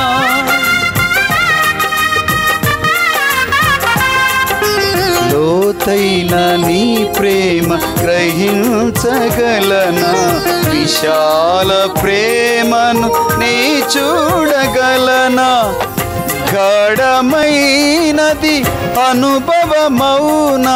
లోతైన నీ ప్రేమ గ్రహించగలనా, విశాల ప్రేమను నే చూడగలనా. గాఢమైనది అనుభవమౌనా,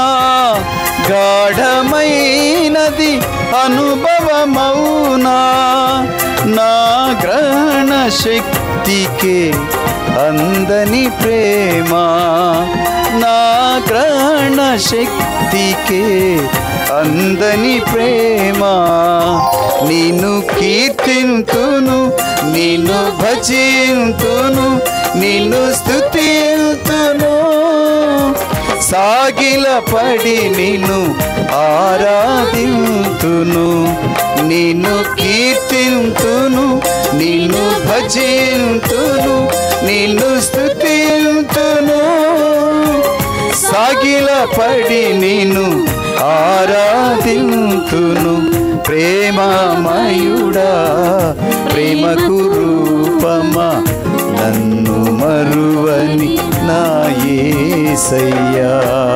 గాఢమైనది అనుభవమౌనా. నా గ్రహణ శక్తికే అందని ప్రేమ, నా గ్రహణ శక్తికే అందని ప్రేమ. నిన్ను కీర్తింతును, నిన్ను భజింతును, నిన్ను స్తుతింతును, సాగిల పడి నిన్ను ఆరాధింతును. నిన్ను కీర్తింతును, నిన్ను భజింతును, నిన్ను స్తుతింతును, సాగిల పడి నిన్ను ఆరాధింతును. ప్రేమమయుడా ప్రేమకు రూపమా నన్ను మరువని నా యేసయ్యా.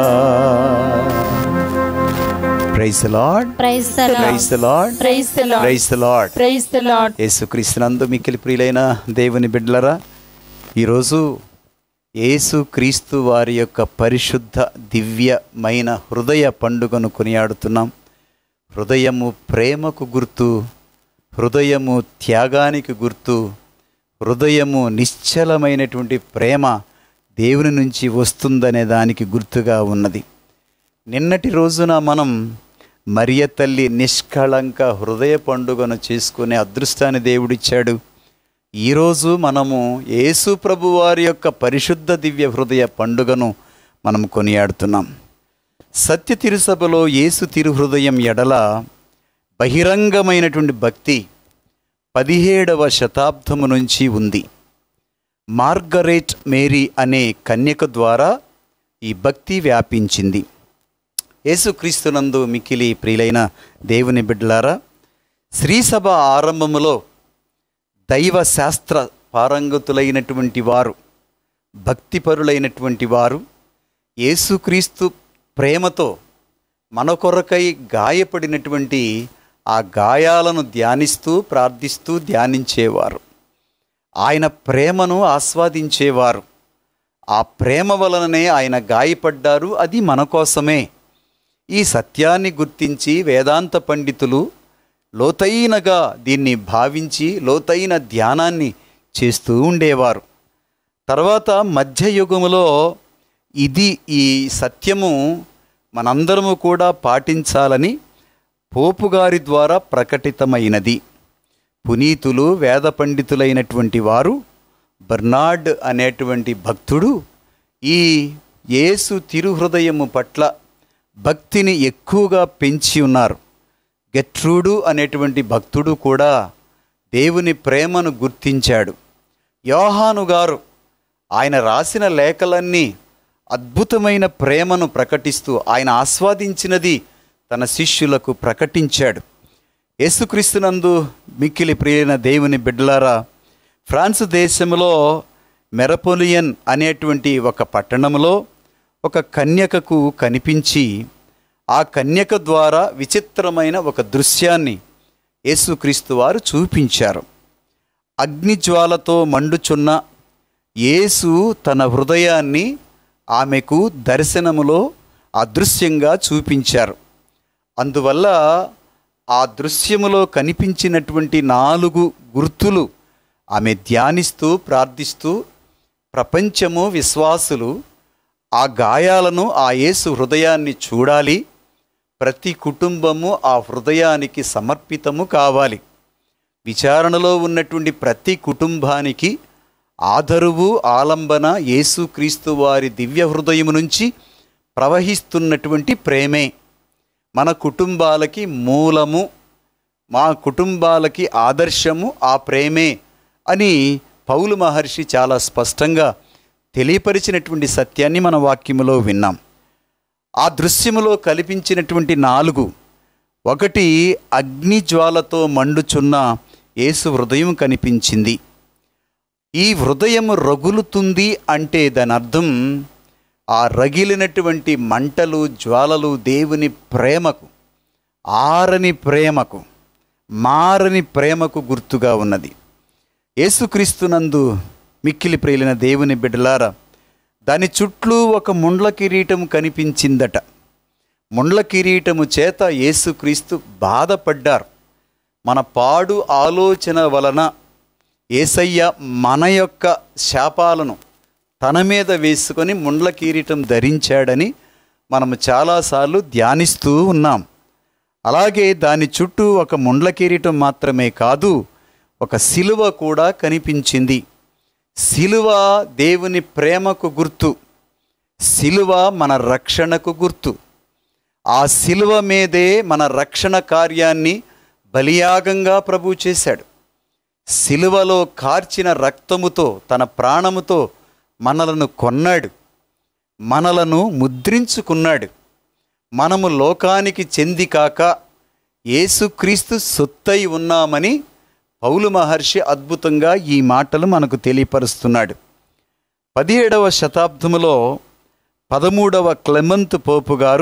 Praise the lord, praise the lord, praise the lord, praise the lord, praise the lord, praise the lord. యేసుక్రీస్తునందు మిక్కిలి ప్రియులైన దేవుని బిడ్డలరా, ఈరోజు యేసుక్రీస్తు వారి యొక్క పరిశుద్ధ దివ్యమైన హృదయ పండుగను కొనియాడుతున్నాం. హృదయము ప్రేమకు గుర్తు, హృదయము త్యాగానికి గుర్తు, హృదయము నిశ్చలమైనటువంటి ప్రేమ దేవుని నుంచి వస్తుందనే దానికి గుర్తుగా ఉన్నది. నిన్నటి రోజున మనం మరియ తల్లి నిష్కళంక హృదయ పండుగను చేసుకునే అదృష్టాన్ని దేవుడిచ్చాడు. ఈరోజు మనము యేసు ప్రభు వారి యొక్క పరిశుద్ధ దివ్య హృదయ పండుగను మనం కొనియాడుతున్నాం. సత్య తిరుసభలో యేసు తిరుహృదయం ఎడల బహిరంగమైనటువంటి భక్తి పదిహేడవ శతాబ్దము నుంచి ఉంది. మార్గరెట్ మేరీ అనే కన్యక ద్వారా ఈ భక్తి వ్యాపించింది. యేసుక్రీస్తునందు మిక్కిలి ప్రియులైన దేవుని బిడ్డలారా, శ్రీసభ ఆరంభములో దైవ శాస్త్ర పారంగతులైనటువంటి వారు, భక్తిపరులైనటువంటి వారు యేసుక్రీస్తు ప్రేమతో మన కొరకై గాయపడినటువంటి ఆ గాయాలను ధ్యానిస్తూ ప్రార్థిస్తూ ధ్యానించేవారు. ఆయన ప్రేమను ఆస్వాదించేవారు. ఆ ప్రేమ వలననే ఆయన గాయపడ్డారు, అది మన కోసమే. ఈ సత్యాన్ని గుర్తించి వేదాంత పండితులు లోతైనగా దీన్ని భావించి లోతైన ధ్యానాన్ని చేస్తూ ఉండేవారు. తర్వాత మధ్యయుగములో ఇది ఈ సత్యము మనందరము కూడా పాటించాలని పోపు గారి ద్వారా ప్రకటితమైనది. పునీతులు వేద పండితులైనటువంటి వారు బెర్నార్డ్ అనేటువంటి భక్తుడు ఈ యేసు తిరుహృదయము పట్ల భక్తిని ఎక్కువగా పెంచి ఉన్నారు. గెట్రూడు అనేటువంటి భక్తుడు కూడా దేవుని ప్రేమను గుర్తించాడు. యోహాను గారు ఆయన రాసిన లేఖలన్నీ అద్భుతమైన ప్రేమను ప్రకటిస్తూ ఆయన ఆస్వాదించినది తన శిష్యులకు ప్రకటించాడు. యేసుక్రీస్తునందు మిక్కిలి ప్రియైన దేవుని బిడ్డలారా, ఫ్రాన్స్ దేశంలో మెరపోలియన్ అనేటువంటి ఒక పట్టణంలో ఒక కన్యకకు కనిపించి ఆ కన్యక ద్వారా విచిత్రమైన ఒక దృశ్యాన్ని యేసుక్రీస్తు వారు చూపించారు. అగ్నిజ్వాలతో మండుచున్న యేసు తన హృదయాన్ని ఆమెకు దర్శనములో అదృశ్యంగా చూపించారు. అందువల్ల ఆ దృశ్యములో కనిపించినటువంటి నాలుగు గుర్తులు ఆమె ధ్యానిస్తూ ప్రార్థిస్తూ ప్రపంచము విశ్వాసులు ఆ గాయాలను ఆ యేసు హృదయాన్ని చూడాలి, ప్రతి కుటుంబము ఆ హృదయానికి సమర్పితము కావాలి. విచారణలో ఉన్నటువంటి ప్రతి కుటుంబానికి ఆదరువు ఆలంబన యేసుక్రీస్తు వారి దివ్య హృదయము నుంచి ప్రవహిస్తున్నటువంటి ప్రేమే మన కుటుంబాలకి మూలము, మా కుటుంబాలకి ఆదర్శము ఆ ప్రేమే అని పౌలు మహర్షి చాలా స్పష్టంగా తెలియపరిచినటువంటి సత్యాన్ని మన వాక్యములో విన్నాం. ఆ దృశ్యములో కల్పించినటువంటి నాలుగు, ఒకటి అగ్నిజ్వాలతో మండుచున్న యేసు హృదయం కనిపించింది. ఈ హృదయము రగులుతుంది అంటే దాని అర్థం ఆ రగిలినటువంటి మంటలు జ్వాలలు దేవుని ప్రేమకు, ఆరని ప్రేమకు, మారని ప్రేమకు గుర్తుగా ఉన్నది. యేసుక్రీస్తునందు మిక్కిలి ప్రియులైన దేవుని బిడ్డలారా, దాని చుట్టూ ఒక ముండ్ల కిరీటం కనిపించిందట. ముండ్ల కిరీటము చేత యేసుక్రీస్తు బాధపడ్డారు. మన పాడు ఆలోచన వలన యేసయ్య మన యొక్క శాపాలను తన మీద వేసుకొని ముండ్ల కిరీటం ధరించాడని మనము చాలాసార్లు ధ్యానిస్తూ ఉన్నాం. అలాగే దాని చుట్టూ ఒక ముండ్ల కిరీటం మాత్రమే కాదు, ఒక శిలువ కూడా కనిపించింది. శిలువ దేవుని ప్రేమకు గుర్తు, శిలువ మన రక్షణకు గుర్తు. ఆ శిలువ మీదే మన రక్షణ కార్యాన్ని బలియాగంగా ప్రభు చేశాడు. శిలువలో కార్చిన రక్తముతో తన ప్రాణముతో మనలను కొన్నాడు, మనలను ముద్రించుకున్నాడు. మనము లోకానికి చెంది కాక యేసుక్రీస్తు సొత్తై ఉన్నామని పౌలు మహర్షి అద్భుతంగా ఈ మాటలు మనకు తెలియపరుస్తున్నాడు. పదిహేడవ శతాబ్దములో పదమూడవ క్లెమెంత్ పోపు గారు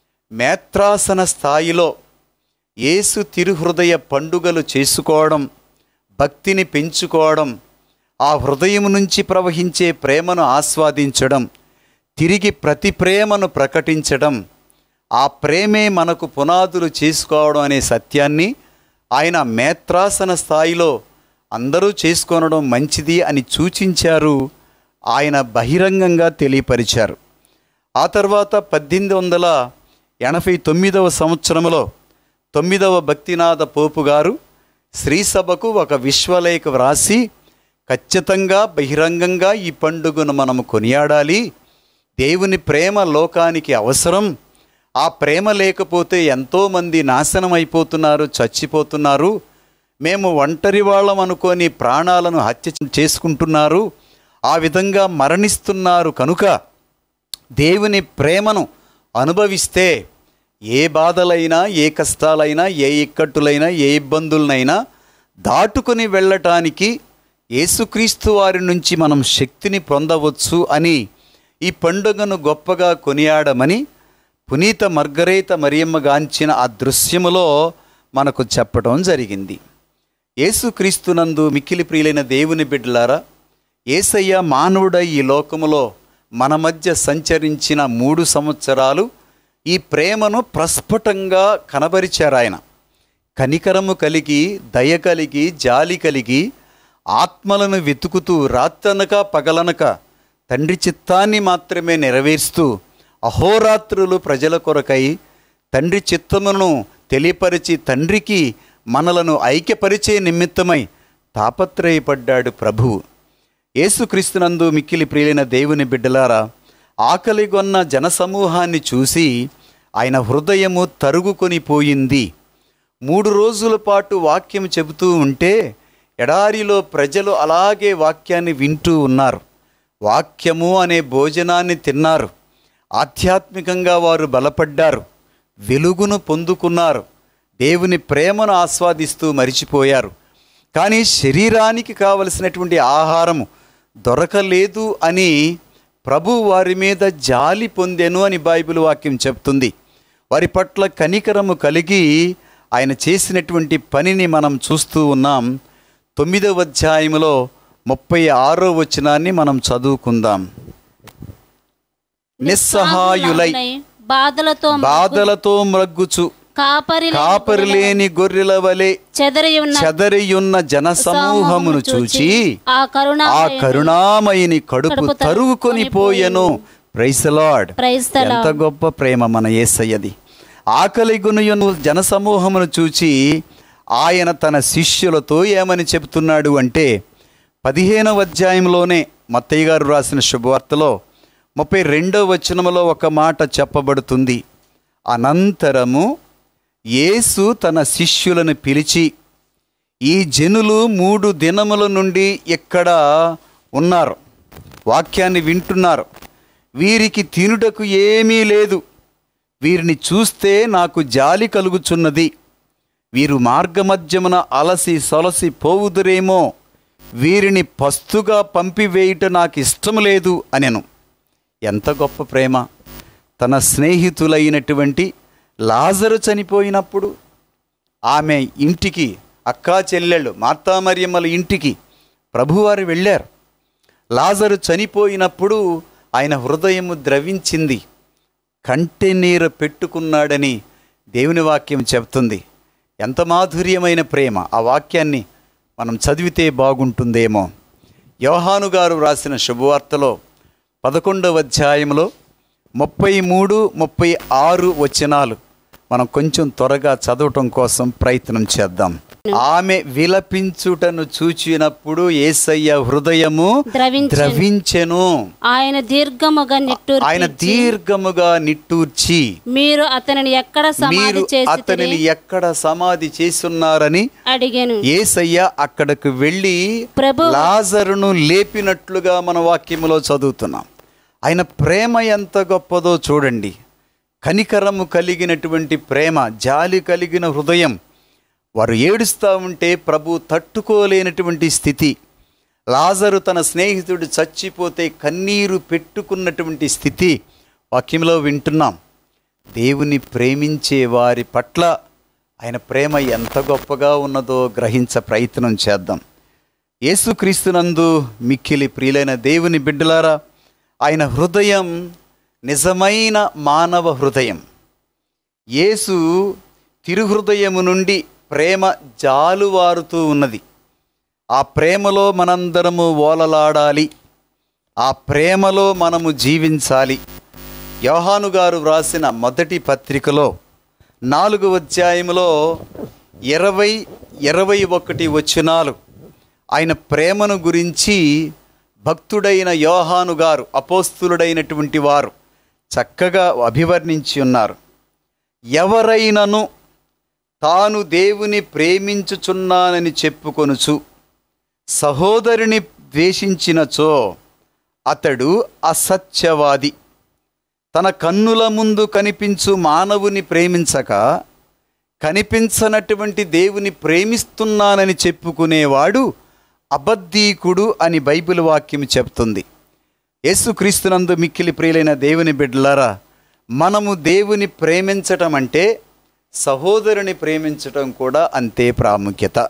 మేత్రాసన స్థాయిలో యేసు తిరుహృదయ పండుగలు చేసుకోవడం, భక్తిని పెంచుకోవడం, ఆ హృదయం నుంచి ప్రవహించే ప్రేమను ఆస్వాదించడం, తిరిగి ప్రతి ప్రేమను ప్రకటించడం, ఆ ప్రేమే మనకు పునాదులు చేసుకోవడం అనే సత్యాన్ని ఆయన మేత్రాసన స్థాయిలో అందరూ చేసుకొనడం మంచిది అని సూచించారు. ఆయన బహిరంగంగా తెలియపరిచారు. ఆ తర్వాత పద్దెనిమిది వందల ఎనభై తొమ్మిదవ సంవత్సరంలో తొమ్మిదవ భక్తినాథ పోపు గారు శ్రీసభకు ఒక విశ్వలేఖ వ్రాసి ఖచ్చితంగా బహిరంగంగా ఈ పండుగను మనము కొనియాడాలి, దేవుని ప్రేమ లోకానికి అవసరం, ఆ ప్రేమ లేకపోతే ఎంతోమంది నాశనం అయిపోతున్నారు, చచ్చిపోతున్నారు, మేము ఒంటరి వాళ్ళం అనుకొని ప్రాణాలను హత్య చేసుకుంటున్నారు, ఆ విధంగా మరణిస్తున్నారు. కనుక దేవుని ప్రేమను అనుభవిస్తే ఏ బాధలైనా, ఏ కష్టాలైనా, ఏ ఇక్కట్టులైనా, ఏ ఇబ్బందులనైనా దాటుకొని వెళ్ళటానికి యేసుక్రీస్తు వారి నుంచి మనం శక్తిని పొందవచ్చు అని ఈ పండుగను గొప్పగా కొనియాడమని పునీత మార్గరేత మరియమ్మ గాంచిన ఆ దృశ్యములో మనకు చెప్పడం జరిగింది. యేసుక్రీస్తునందు మిక్కిలి ప్రియులైన దేవుని బిడ్డలారా, యేసయ్య మానవుడై ఈ లోకములో మన మధ్య సంచరించిన మూడు సంవత్సరాలు ఈ ప్రేమను ప్రస్ఫుటంగా కనబరిచారు ఆయన. కనికరము కలిగి, దయ కలిగి, జాలి కలిగి, ఆత్మలను వెతుకుతూ రాత్రనక పగలనక తండ్రి చిత్తాన్ని మాత్రమే నెరవేరుస్తూ అహోరాత్రులు ప్రజల కొరకై తండ్రి చిత్తమును తెలియపరిచి తండ్రికి మనలను ఐక్యపరిచే నిమిత్తమై తాపత్రయపడ్డాడు ప్రభువు. యేసుక్రీస్తునందు మిక్కిలి ప్రియులైన దేవుని బిడ్డలారా, ఆకలిగొన్న జనసమూహాన్ని చూసి ఆయన హృదయము తరుగుకొని పోయింది. మూడు రోజుల పాటు వాక్యం చెబుతూ ఉంటే ఎడారిలో ప్రజలు అలాగే వాక్యాన్ని వింటూ ఉన్నారు. వాక్యము అనే భోజనాన్ని తిన్నారు. ఆధ్యాత్మికంగా వారు బలపడ్డారు, వెలుగును పొందుకున్నారు, దేవుని ప్రేమను ఆస్వాదిస్తూ మరిచిపోయారు. కానీ శరీరానికి కావలసినటువంటి ఆహారము దొరకలేదు అని ప్రభు వారి మీద జాలి పొందెను అని బైబిల్ వాక్యం చెప్తుంది. వారి పట్ల కనికరము కలిగి ఆయన చేసినటువంటి పనిని మనం చూస్తూ ఉన్నాం. తొమ్మిదవ అధ్యాయంలో ముప్పై ఆరో వచనాన్ని మనం చదువుకుందాం. నిస్సహాయులై బాధలతో బాధలతో మ్రగ్గుచు కాపరి కాపరి లేని గొర్రెల వలె చెదరియున్న చెదరియున్న జన సమూహమును చూచి ఆ కరుణ ఆ కరుణామయిని కడుపు తరుగుకొని పోయెను. Praise the lord. Praise the ఎంత గొప్ప ప్రేమ మన యేసయ్యది. ఆకలి గునియును జన సమూహమును చూచి ఆయన తన శిష్యులతో ఏమని చెబుతున్నాడు అంటే, పదిహేనవ అధ్యాయంలోనే మత్తయి గారు రాసిన శుభవార్తలో ముప్పై రెండవ వచనములో ఒక మాట చెప్పబడుతుంది. అనంతరము యేసు తన శిష్యులను పిలిచి, ఈ జనులు మూడు దినముల నుండి ఇక్కడ ఉన్నారు, వాక్యాన్ని వింటున్నారు, వీరికి తినుటకు ఏమీ లేదు, వీరిని చూస్తే నాకు జాలి కలుగుచున్నది, వీరు మార్గమధ్యమున అలసి సొలసి పోవుదురేమో, వీరిని పస్తుగా పంపివేయుట నాకు ఇష్టం లేదు అనెను. ఎంత గొప్ప ప్రేమ! తన స్నేహితులైనటువంటి లాజరు చనిపోయినప్పుడు ఆమె ఇంటికి, అక్కా చెల్లెళ్ళు మార్తా మరియమ్మల ఇంటికి ప్రభువారు వెళ్ళారు. లాజరు చనిపోయినప్పుడు ఆయన హృదయము ద్రవించింది, కంటి నీరు పెట్టుకున్నాడని దేవుని వాక్యం చెప్తుంది. ఎంత మాధుర్యమైన ప్రేమ! ఆ వాక్యాన్ని మనం చదివితే బాగుంటుందేమో. యోహాను గారు రాసిన శుభవార్తలో పదకొండవ అధ్యాయంలో ముప్పై మూడు ముప్పై ఆరు వచనాలు మనం కొంచెం త్వరగా చదవటం కోసం ప్రయత్నం చేద్దాం. ఆమె విలపించుటను చూచినప్పుడు యేసయ్య హృదయము ద్రవించెను. ఆయన దీర్ఘముగా నిట్టూర్చి ఆయన దీర్ఘముగా నిట్టూర్చి మీరు అతనిని ఎక్కడ సమాధి చేసి అతనిని ఎక్కడ సమాధి చేసున్నారని అడిగాను. యేసయ్య అక్కడకు వెళ్ళి ప్రభు లాజరును లేపినట్లుగా మన వాక్యములో చదువుతున్నాం. ఆయన ప్రేమ ఎంత గొప్పదో చూడండి. కనికరము కలిగినటువంటి ప్రేమ, జాలి కలిగిన హృదయం. వారు ఏడుస్తూ ఉంటే ప్రభు తట్టుకోలేనటువంటి స్థితి. లాజరు తన స్నేహితుడు చచ్చిపోతే కన్నీరు పెట్టుకున్నటువంటి స్థితి వాక్యంలో వింటున్నాం. దేవుని ప్రేమించే వారి పట్ల ఆయన ప్రేమ ఎంత గొప్పగా ఉన్నదో గ్రహించ ప్రయత్నం చేద్దాం. యేసుక్రీస్తునందు మిక్కిలి ప్రియులైన దేవుని బిడ్డలారా, ఆయన హృదయం నిజమైన మానవ హృదయం. యేసు తిరుహృదయము నుండి ప్రేమ జాలువారుతూ ఉన్నది. ఆ ప్రేమలో మనందరము ఓలలాడాలి, ఆ ప్రేమలో మనము జీవించాలి. యోహాను గారు వ్రాసిన మొదటి పత్రికలో నాలుగవ అధ్యాయంలో ఇరవై ఇరవై ఒకటి వచనాలు ఆయన ప్రేమను గురించి భక్తుడైన యోహాను గారు, అపోస్తులుడైనటువంటి వారు చక్కగా అభివర్ణించి ఉన్నారు. ఎవరైనను తాను దేవుని ప్రేమించుచున్నానని చెప్పుకొనుచు సహోదరుని ద్వేషించినచో అతడు అసత్యవాది. తన కన్నుల ముందు కనిపించు మానవుని ప్రేమించక కనిపించనటువంటి దేవుని ప్రేమిస్తున్నానని చెప్పుకునేవాడు అబద్ధీకుడు అని బైబిల్ వాక్యం చెప్తుంది. యేసుక్రీస్తునందు మిక్కిలి ప్రియులైన దేవుని బిడ్డలారా, మనము దేవుని ప్రేమించటం అంటే సహోదరుని ప్రేమించటం కూడా అంతే ప్రాముఖ్యత.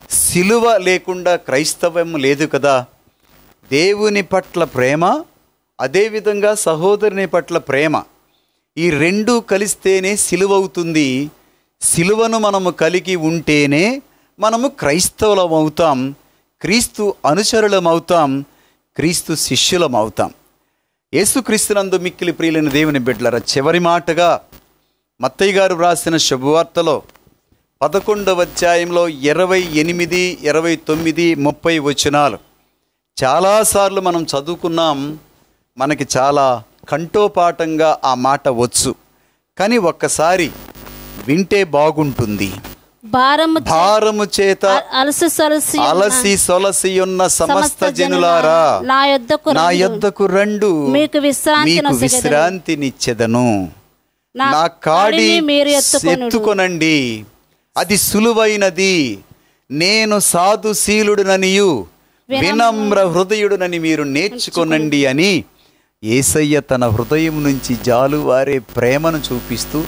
సిలువ లేకుండా క్రైస్తవం లేదు కదా. దేవుని పట్ల ప్రేమ, అదేవిధంగా సహోదరుని పట్ల ప్రేమ. ఈ రెండూ కలిస్తేనే సిలువవుతుంది. సిలువను మనము కలిగి ఉంటేనే మనము క్రైస్తవులం అవుతాం, క్రీస్తు అనుచరులం అవుతాం, క్రీస్తు శిష్యులం అవుతాం. యేసుక్రీస్తునందు మిక్కిలి ప్రియులైన దేవుని బిడ్డలారా, చివరి మాటగా మత్తయి గారు వ్రాసిన శుభవార్తలో పదకొండవ అధ్యాయంలో ఇరవై ఎనిమిది ఇరవై తొమ్మిది ముప్పై వచనాలు చాలాసార్లు మనం చదువుకున్నాం. మనకి చాలా కంఠోపాఠంగా ఆ మాట వచ్చు, కానీ ఒక్కసారి వింటే బాగుంటుంది. భారము భారము చేత అలసి సొలసి అలసి సొలసి ఉన్న సమస్త జనులారా నా యొద్దకు నా యొద్దకు రండు, మీకు విశ్రాంతి మీకు నొసగెదను. విశ్రాంతినిచ్చెదను. నా నా కాడి కాడిని మీరు ఎత్తుకొనుడు. ఎత్తుకొనండి, అది సులువైనది. నేను సాధుశీలుడుననియు వినమ్ర హృదయుడునని మీరు నేర్చుకొనండి అని యేసయ్య తన హృదయం నుంచి జాలువారే ప్రేమను చూపిస్తూ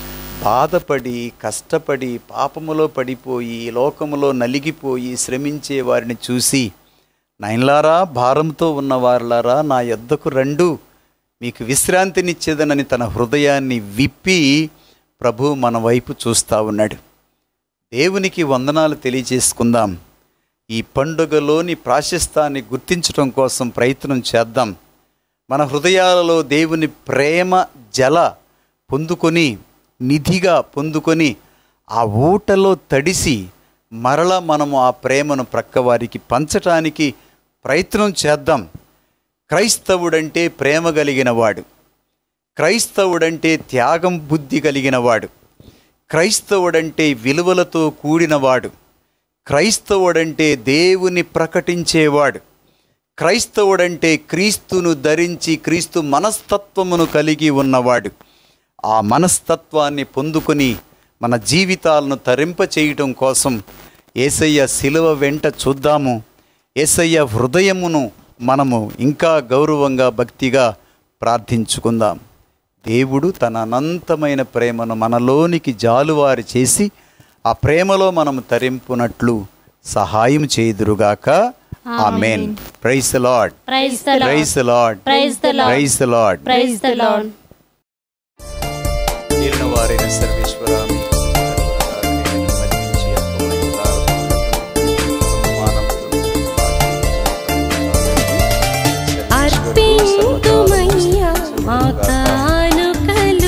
బాధపడి కష్టపడి పాపములో పడిపోయి లోకములో నలిగిపోయి శ్రమించే వారిని చూసి, నైన్లారా భారంతో ఉన్నవారులారా నా యొద్దకు రండు, మీకు విశ్రాంతినిచ్చేదనని తన హృదయాన్ని విప్పి ప్రభు మన వైపు చూస్తూ ఉన్నాడు. దేవునికి వందనాలు తెలియజేసుకుందాం. ఈ పండుగలోని ప్రాశస్తాన్ని గుర్తించడం కోసం ప్రయత్నం చేద్దాం. మన హృదయాలలో దేవుని ప్రేమ జల పొందుకొని నిధిగా పొందుకొని ఆ ఊటలో తడిసి మరలా మనము ఆ ప్రేమను ప్రక్కవారికి పంచటానికి ప్రయత్నం చేద్దాం. క్రైస్తవుడంటే ప్రేమ కలిగిన వాడు, క్రైస్తవుడంటే త్యాగం బుద్ధి కలిగిన వాడు, క్రైస్తవుడంటే విలువలతో కూడినవాడు, క్రైస్తవుడంటే దేవుని ప్రకటించేవాడు, క్రైస్తవుడంటే క్రీస్తును ధరించి క్రీస్తు మనస్తత్వమును కలిగి ఉన్నవాడు. ఆ మనస్తత్వాన్ని పొందుకొని మన జీవితాలను తరింప చేయటం కోసం యేసయ్య శిలువ వెంట చూద్దాము. యేసయ్య హృదయమును మనము ఇంకా గౌరవంగా భక్తిగా ప్రార్థించుకుందాం. దేవుడు తన అనంతమైన ప్రేమను మనలోనికి జాలువారి చేసి ఆ ప్రేమలో మనము తరింపునట్లు సహాయం చేయుదురుగాక. ఆమేన్. Praise the lord. Praise the lord. Praise the lord. Praise the lord. Praise the lord. Praise the lord. వారైన సర్వేశ్వరా, మీకు కరుణాకరుడైన మన్నించి అద్భుతమైన అర్పింతుమయ్యా మా కానుకలు,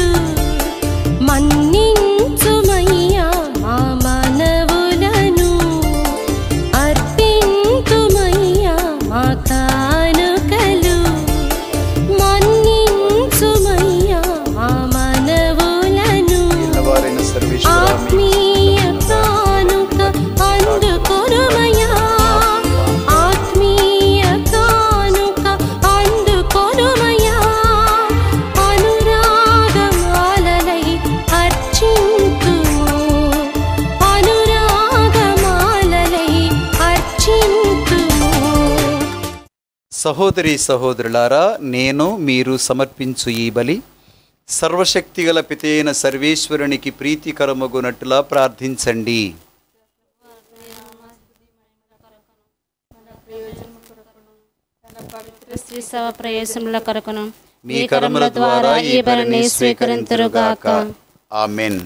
మన్నించుమయ్యా మా మనవులను. అర్పింతుమయ్యా మా కానుకలు, మన్నించుమయ్యా మా మనవులను. వారైన సర్వేశ్వరా, ఆత్మీయ కానుక అందుకొనుమయ్యా, ఆత్మీయ కానుక అందుకొనుమయ్యా. అనురాగమాలలై అర్చింతుము, అనురాగమాలలై అర్చింతుము. సహోదరి సహోదరులారా, నేను మీరు సమర్పించు ఈ బలి సర్వశక్తిగల పితైన సర్వేశ్వరునికి ప్రీతికరమగునట్టులా ప్రార్థించండి. శ్రీ సవ ప్రయోజనముల కొరకును మీ కరముల ద్వారా ఈ బలిని స్వీకరింతురుగాక. ఆమేన్.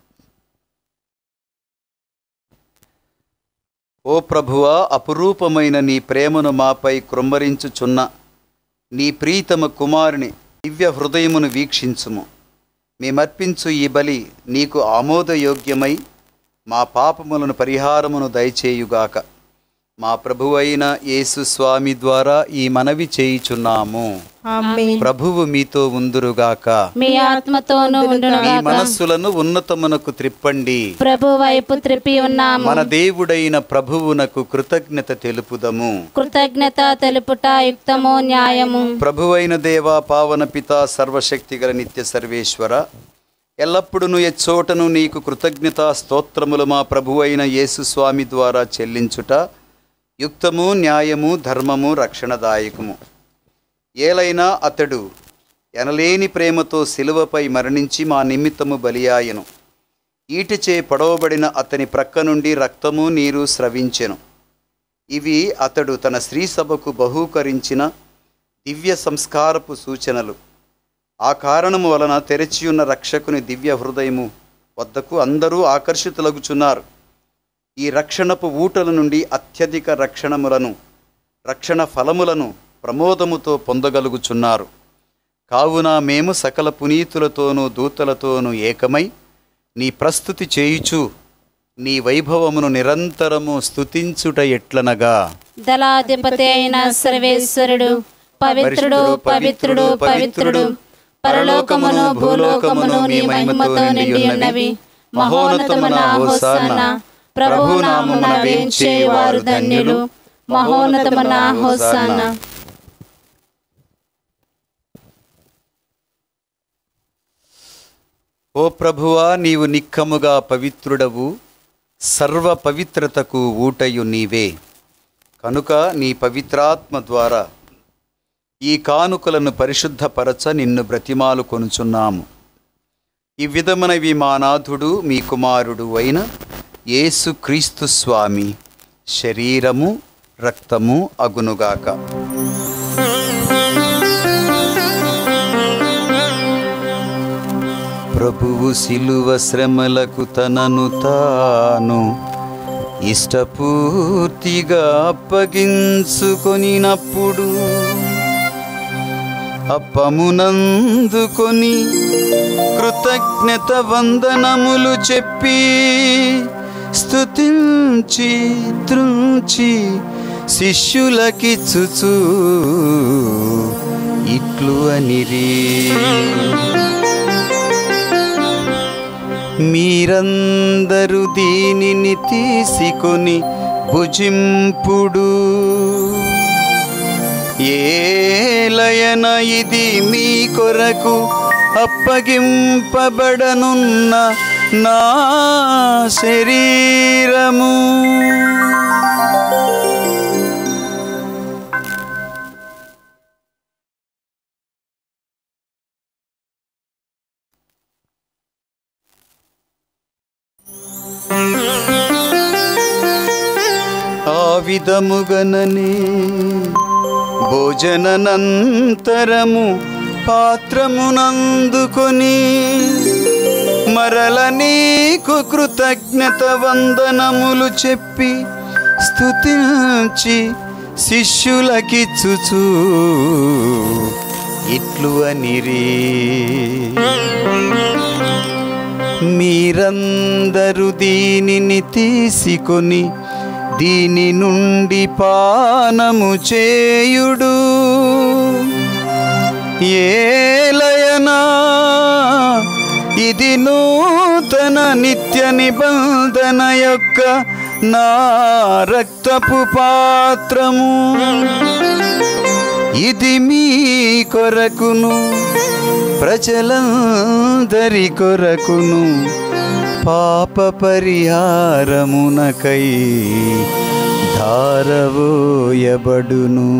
ఓ ప్రభువా, అపురూపమైన నీ ప్రేమను మాపై కృమ్మరించుచున్న నీ ప్రీతమ కుమారుని దివ్య హృదయమును వీక్షించుము. మేమర్పించు ఈ బలి నీకు ఆమోదయోగ్యమై మా పాపములను పరిహారమును దయచేయుగాక. మా ప్రభువైన యేసు స్వామి ద్వారా ఈ మనవి చేయుచున్నాము. ఆమేన్. ప్రభువు మీతో ఉందురుగాక. మీ ఆత్మతోనూ మీ ఉండునుగాక. మనస్సులను ఉన్నతమునకు త్రిప్పండి. ప్రభు వైపు త్రిప్పి ఉన్నాము. మన దేవుడైన ప్రభువునకు కృతజ్ఞత తెలుపుదము. కృతజ్ఞత తెలుపుట యుక్తము న్యాయము. ప్రభువైన దేవా, పావన పిత, సర్వశక్తిగల నిత్య సర్వేశ్వర, ఎల్లప్పుడూ ఎచ్చోటను నీకు కృతజ్ఞత స్తోత్రములు మా ప్రభువైన యేసు స్వామి ద్వారా చెల్లించుట యుక్తము, న్యాయము, ధర్మము, రక్షణదాయకము. ఏలైనా అతడు ఎనలేని ప్రేమతో శిలువపై మరణించి మా నిమిత్తము బలియాయెను. ఈటిచే పొడవబడిన అతని ప్రక్క నుండి రక్తము నీరు స్రవించెను. ఇవి అతడు తన స్త్రీ సభకు బహూకరించిన దివ్య సంస్కారపు సూచనలు. ఆ కారణము వలన తెరచియున్న రక్షకుని దివ్య హృదయము వద్దకు అందరూ ఆకర్షితులగుచున్నారు. ఈ రక్షణపు ఊటల నుండి అత్యధిక రక్షణములను రక్షణ ఫలములను ప్రమోదముతో పొందగలుగుచున్నారు. కావున మేము సకల పునీతులతోనూ దూతలతోనూ ఏకమై నీ ప్రస్తుతి చేయుచు నీ వైభవమును నిరంతరము స్తుతించుట ఎట్లనగా, దళాధిపతి అయిన సర్వేశ్వరుడు పవిత్రుడు పవిత్రుడు పవిత్రుడు, పరలోకమును భూలోకమును నీ మహిమతో నిండి ఉన్నవి. మహోన్నతమున హోసానా, ప్రభునామమున వేంచేవారు ధన్యులు. మహోన్నతమున హోసానా. ఓ ప్రభువా, నీవు నిక్కముగా పవిత్రుడవు, సర్వ పవిత్రతకు ఊటయు నీవే. కనుక నీ పవిత్రాత్మ ద్వారా ఈ కానుకలను పరిశుద్ధపరచ నిన్ను బ్రతిమాలు కొనుచున్నాము. ఈ విధమునవి మా నాథుడు మీ కుమారుడు అయిన యేసు క్రీస్తు స్వామి శరీరము రక్తము అగునుగాక. ప్రభువు శిలువ శ్రమలకు తనను తాను ఇష్టపూర్తిగా అప్పగించుకొనినప్పుడు అప్పమునందుకొని కృతజ్ఞత వందనములు చెప్పి స్తుతించి త్రుంచి శిష్యులకిచ్చుచు ఇట్లు అనిరి, మీరందరూ దీనిని తీసుకొని భుజింపుడు. ఏలయన ఇది మీ కొరకు అప్పగింపబడనున్న నా శరీరము. ఆ విధముగననే భోజననంతరము పాత్రమునందుకొని మరల నీకు కృతజ్ఞత వందనములు చెప్పి స్తుతించి శిష్యులకిచ్చుచు ఇట్లు అనిరి, మీరందరూ దీనిని తీసుకొని దీని నుండి పానము చేయుడు. ఏలయనా ఇది నూతన నిత్య నిబంధన యొక్క నా రక్తపు పాత్రము. ఇది మీ కొరకును ప్రజలందరి కొరకును పాప పరిహారమునకై ధారవోయబడును.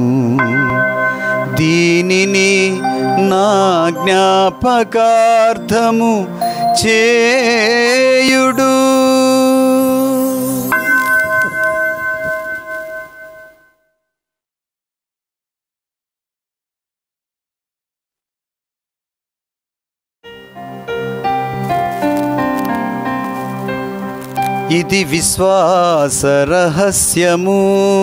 దీనిని నా జ్ఞాపకార్థము చేయుడు. ఇది విశ్వాస రహస్యము.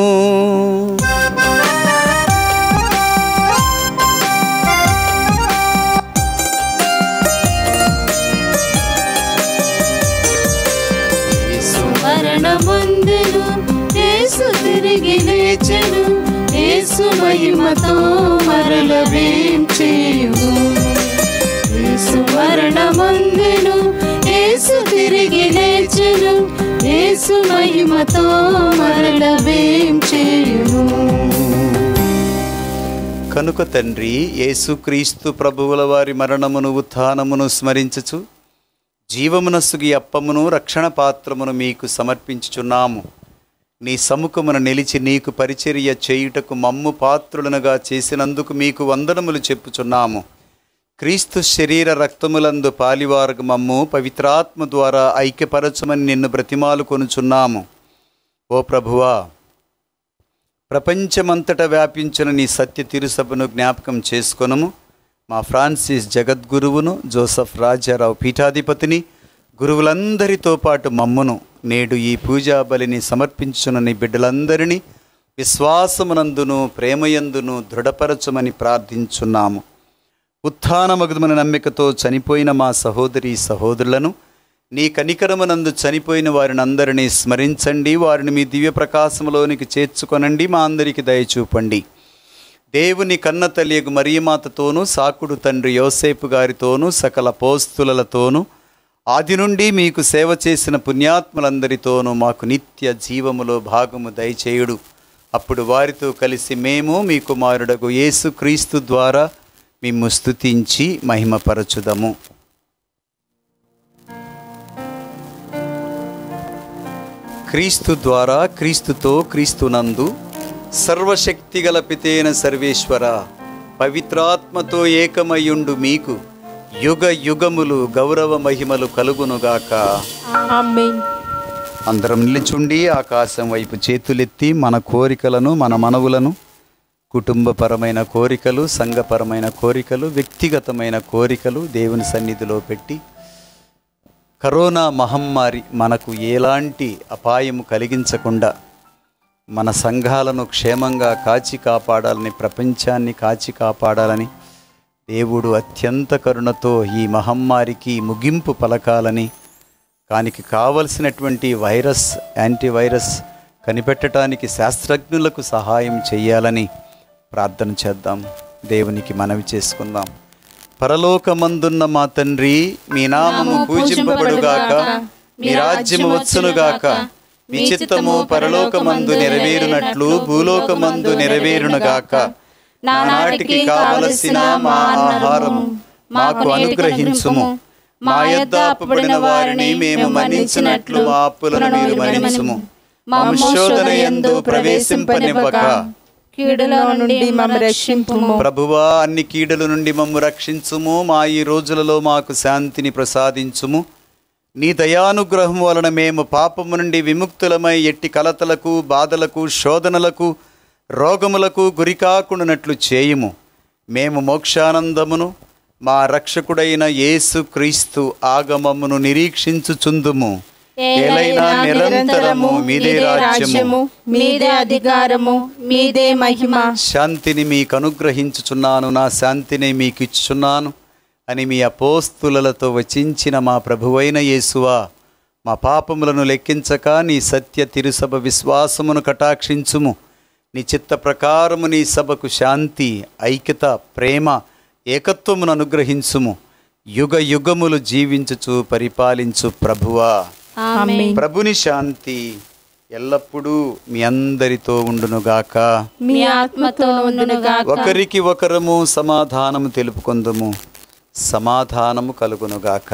మరణమందును యేసు తిరిగి లేచెను, యేసు మహిమతో మరల వేంచేయును. యేసు మరణమందును యేసు తిరిగి లేచెను, యేసు మహిమతో మరల వేంచేయును. కనుక తండ్రి, యేసుక్రీస్తు ప్రభువుల వారి మరణమును ఉత్థానమును స్మరించుచు జీవమునస్సుగి అప్పమును రక్షణ పాత్రమును మీకు సమర్పించుచున్నాము. నీ సముఖమున నిలిచి నీకు పరిచర్య చేయుటకు మమ్ము పాత్రులనుగా చేసినందుకు మీకు వందనములు చెప్పుచున్నాము. క్రీస్తు శరీర రక్తములందు పాలివారుగు మమ్ము పవిత్రాత్మ ద్వారా ఐక్యపరచమని నిన్ను బ్రతిమాలు కొనుచున్నాము. ఓ ప్రభువా, ప్రపంచమంతటా వ్యాపించిన నీ సత్య తిరుసభను జ్ఞాపకం చేసుకొనము. మా ఫ్రాన్సిస్ జగద్గురువును, జోసఫ్ రాజారావు పీఠాధిపతిని, గురువులందరితో పాటు మమ్మును నేడు ఈ పూజా బలిని సమర్పించున్న నీ బిడ్డలందరినీ విశ్వాసమునందును ప్రేమయందును దృఢపరచమని ప్రార్థించున్నాము. ఉత్థానమగుదమైన నమ్మికతో చనిపోయిన మా సహోదరి సహోదరులను నీ కనికరమునందు చనిపోయిన వారిని అందరినీ స్మరించండి. వారిని మీ దివ్య ప్రకాశములోనికి చేర్చుకొనండి. మా అందరికి దయచూపండి. దేవుని కన్న తల్లియగు మరియమాతతోనూ, సాకుడు తండ్రి యోసేపు గారితోనూ, సకల పోస్తులతోనూ, ఆది నుండి మీకు సేవ చేసిన పుణ్యాత్ములందరితోనూ మాకు నిత్య జీవములో భాగము దయచేయుడు. అప్పుడు వారితో కలిసి మేము మీ కుమారుడగు యేసు క్రీస్తు ద్వారా మిమ్ము స్తుతించి మహిమపరచుదము. క్రీస్తు ద్వారా, క్రీస్తుతో, క్రీస్తునందు సర్వశక్తిగల పితైన సర్వేశ్వర, పవిత్రాత్మతో ఏకమయుండు మీకు యుగ యుగములు గౌరవ మహిమలు కలుగునుగాక. ఆమేన్. అందరం నిలిచుండి ఆకాశం వైపు చేతులెత్తి మన కోరికలను, మన మనవులను, కుటుంబపరమైన కోరికలు, సంఘపరమైన కోరికలు, వ్యక్తిగతమైన కోరికలు దేవుని సన్నిధిలో పెట్టి కరోనా మహమ్మారి మనకు ఎలాంటి అపాయము కలిగించకుండా మన సంఘాలను క్షేమంగా కాచి కాపాడాలని, ప్రపంచాన్ని కాచి కాపాడాలని దేవుడు అత్యంత కరుణతో ఈ మహమ్మారికి ముగింపు పలకాలని, దానికి కావలసినటువంటి వైరస్, యాంటీవైరస్ కనిపెట్టడానికి శాస్త్రజ్ఞులకు సహాయం చేయాలని ప్రార్థన చేద్దాం. దేవునికి మనవి చేసుకుందాం. పరలోకమందున్న మా తండ్రి, మీ నామము పూజింపబడుగాక, మీ రాజ్యము వచ్చునుగాక, మీ చిత్తము పరలోకమందు నెరవేరునట్లు భూలోకమందు నెరవేరునుగాక. నానాటికి కావలసిన మా ఆహారము మాకు అనుగ్రహించుము. మా యొద్ద అప్పుబడిన వారిని మేము మన్నించినట్లు మా అప్పులను మీరు మన్నించుము. మమ్ము శోధన యందు ప్రవేశింపనివ్వక కీడులో నుండి మమ్ము రక్షింపుము. ప్రభువా, అన్ని కీడుల నుండి మమ్ము రక్షించుము. మా ఈ రోజులలో మాకు శాంతిని ప్రసాదించుము. నీ దయానుగ్రహం వలన మేము పాపము నుండి విముక్తులమై ఎట్టి కలతలకు, బాధలకు, శోధనలకు, రోగములకు గురికాకుండానట్లు చేయుము. మేము మోక్షానందమును మా రక్షకుడైన యేసు క్రీస్తు ఆగమమును నిరీక్షించుచుందుము. ఏలైనా నిరంతరము మీదే రాజ్యము, మీదే అధికారము, మీదే మహిమ. శాంతిని మీకు అనుగ్రహించుచున్నాను, నా శాంతిని మీకు ఇచ్చుచున్నాను అని మీ అపోస్తులతో వచించిన మా ప్రభువైన యేసువా, మా పాపములను లెక్కించక నీ సత్య తిరుసభ విశ్వాసమును కటాక్షించుము. నీ చిత్త ప్రకారము నీ సభకు శాంతి, ఐక్యత, ప్రేమ, ఏకత్వమును అనుగ్రహించుము. యుగ యుగములు జీవించుచు పరిపాలించు ప్రభువా. ఆమేన్. ప్రభుని శాంతి ఎల్లప్పుడూ మీ అందరితో ఉండునుగాక. మీ ఆత్మతో ఉండునుగాక. ఒకరికి ఒకరము సమాధానము తెలుపుకొందుము. సమాధానము కలుగునుగాక.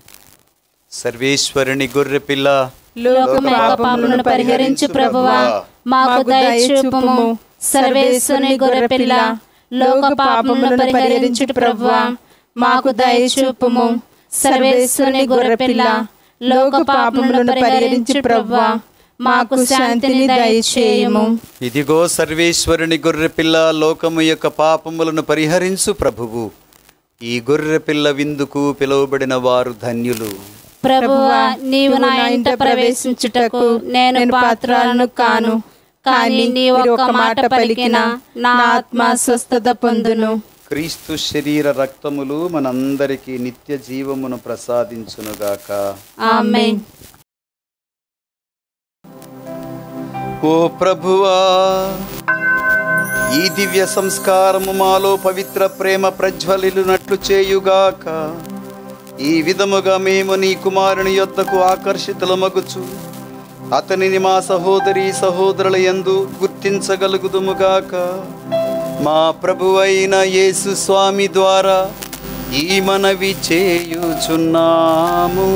సర్వేశ్వరుని గొర్రె పిల్ల, లోకం పాపములను పరిహరించు ప్రభువా, మాకు దయచూపుము. సర్వేశ్వరుని గొర్రెపిల్ల, లోక పాపములను పరిహరించు ప్రభువా, మాకు దయచూపుము. సర్వేశ్వరుని గొర్రెపిల్ల, లోక పాపములను పరిహరించు ప్రభువా, మాకు శాంతిని దయచేయుము. ఇదిగో సర్వేశ్వరుని గొర్రె పిల్ల, లోకము యొక్క పాపములను పరిహరించు ప్రభువు. ఈ గొర్రె పిల్ల విందుకు పిలువబడిన వారు ధన్యులు. ప్రభువా, నీవు నా ఇంట ప్రవేశించుటకు నేను పాత్రలను కాను, కానీ నీ ఒక్క మాట పలికిన నా ఆత్మ స్వస్థత పొందును. క్రీస్తు శరీర రక్తములు మనందరికీ నిత్య జీవమును ప్రసాదించునుగాక. ఆమేన్. ఓ ప్రభువా, ఈ దివ్య సంస్కారము మాలో పవిత్ర ప్రేమ ప్రజ్వలిలునట్లు చేయుగాక. ఈ విధముగా మేము నీ కుమారుని యొద్దకు ఆకర్షితులమగుచు అతనిని మా సహోదరి సహోదరుల యందు గుర్తించగలుగుదుముగాక. మా ప్రభువైన యేసు స్వామి ద్వారా ఈ మనవి చేయుచున్నాము.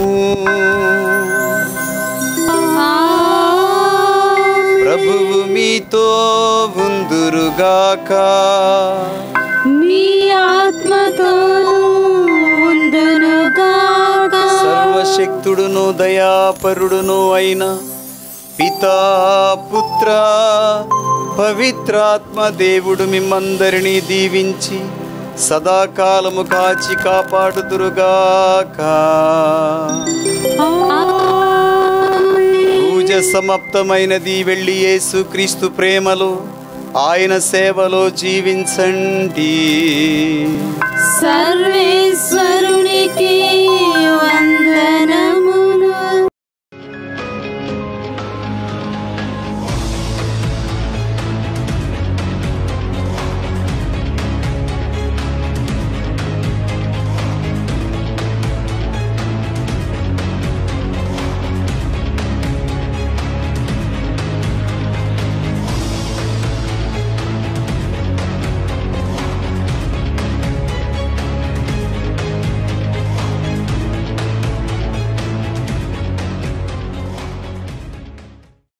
ప్రభువు మీతో ఉందురుగాక. మీ ఆత్మతో ఉండునుగాక. సర్వశక్తుడును దయాపరుడును అయిన పితా, పుత్ర, పవిత్రాత్మ దేవుడు మిమ్మందరినీ దీవించి సదాకాలము కాచి కాపాడుదురుగాక. పూజ సమాప్తమైనది. వెళ్ళి యేసు క్రీస్తు ప్రేమలో ఆయన సేవలో జీవించండి. సర్వేశ్వరు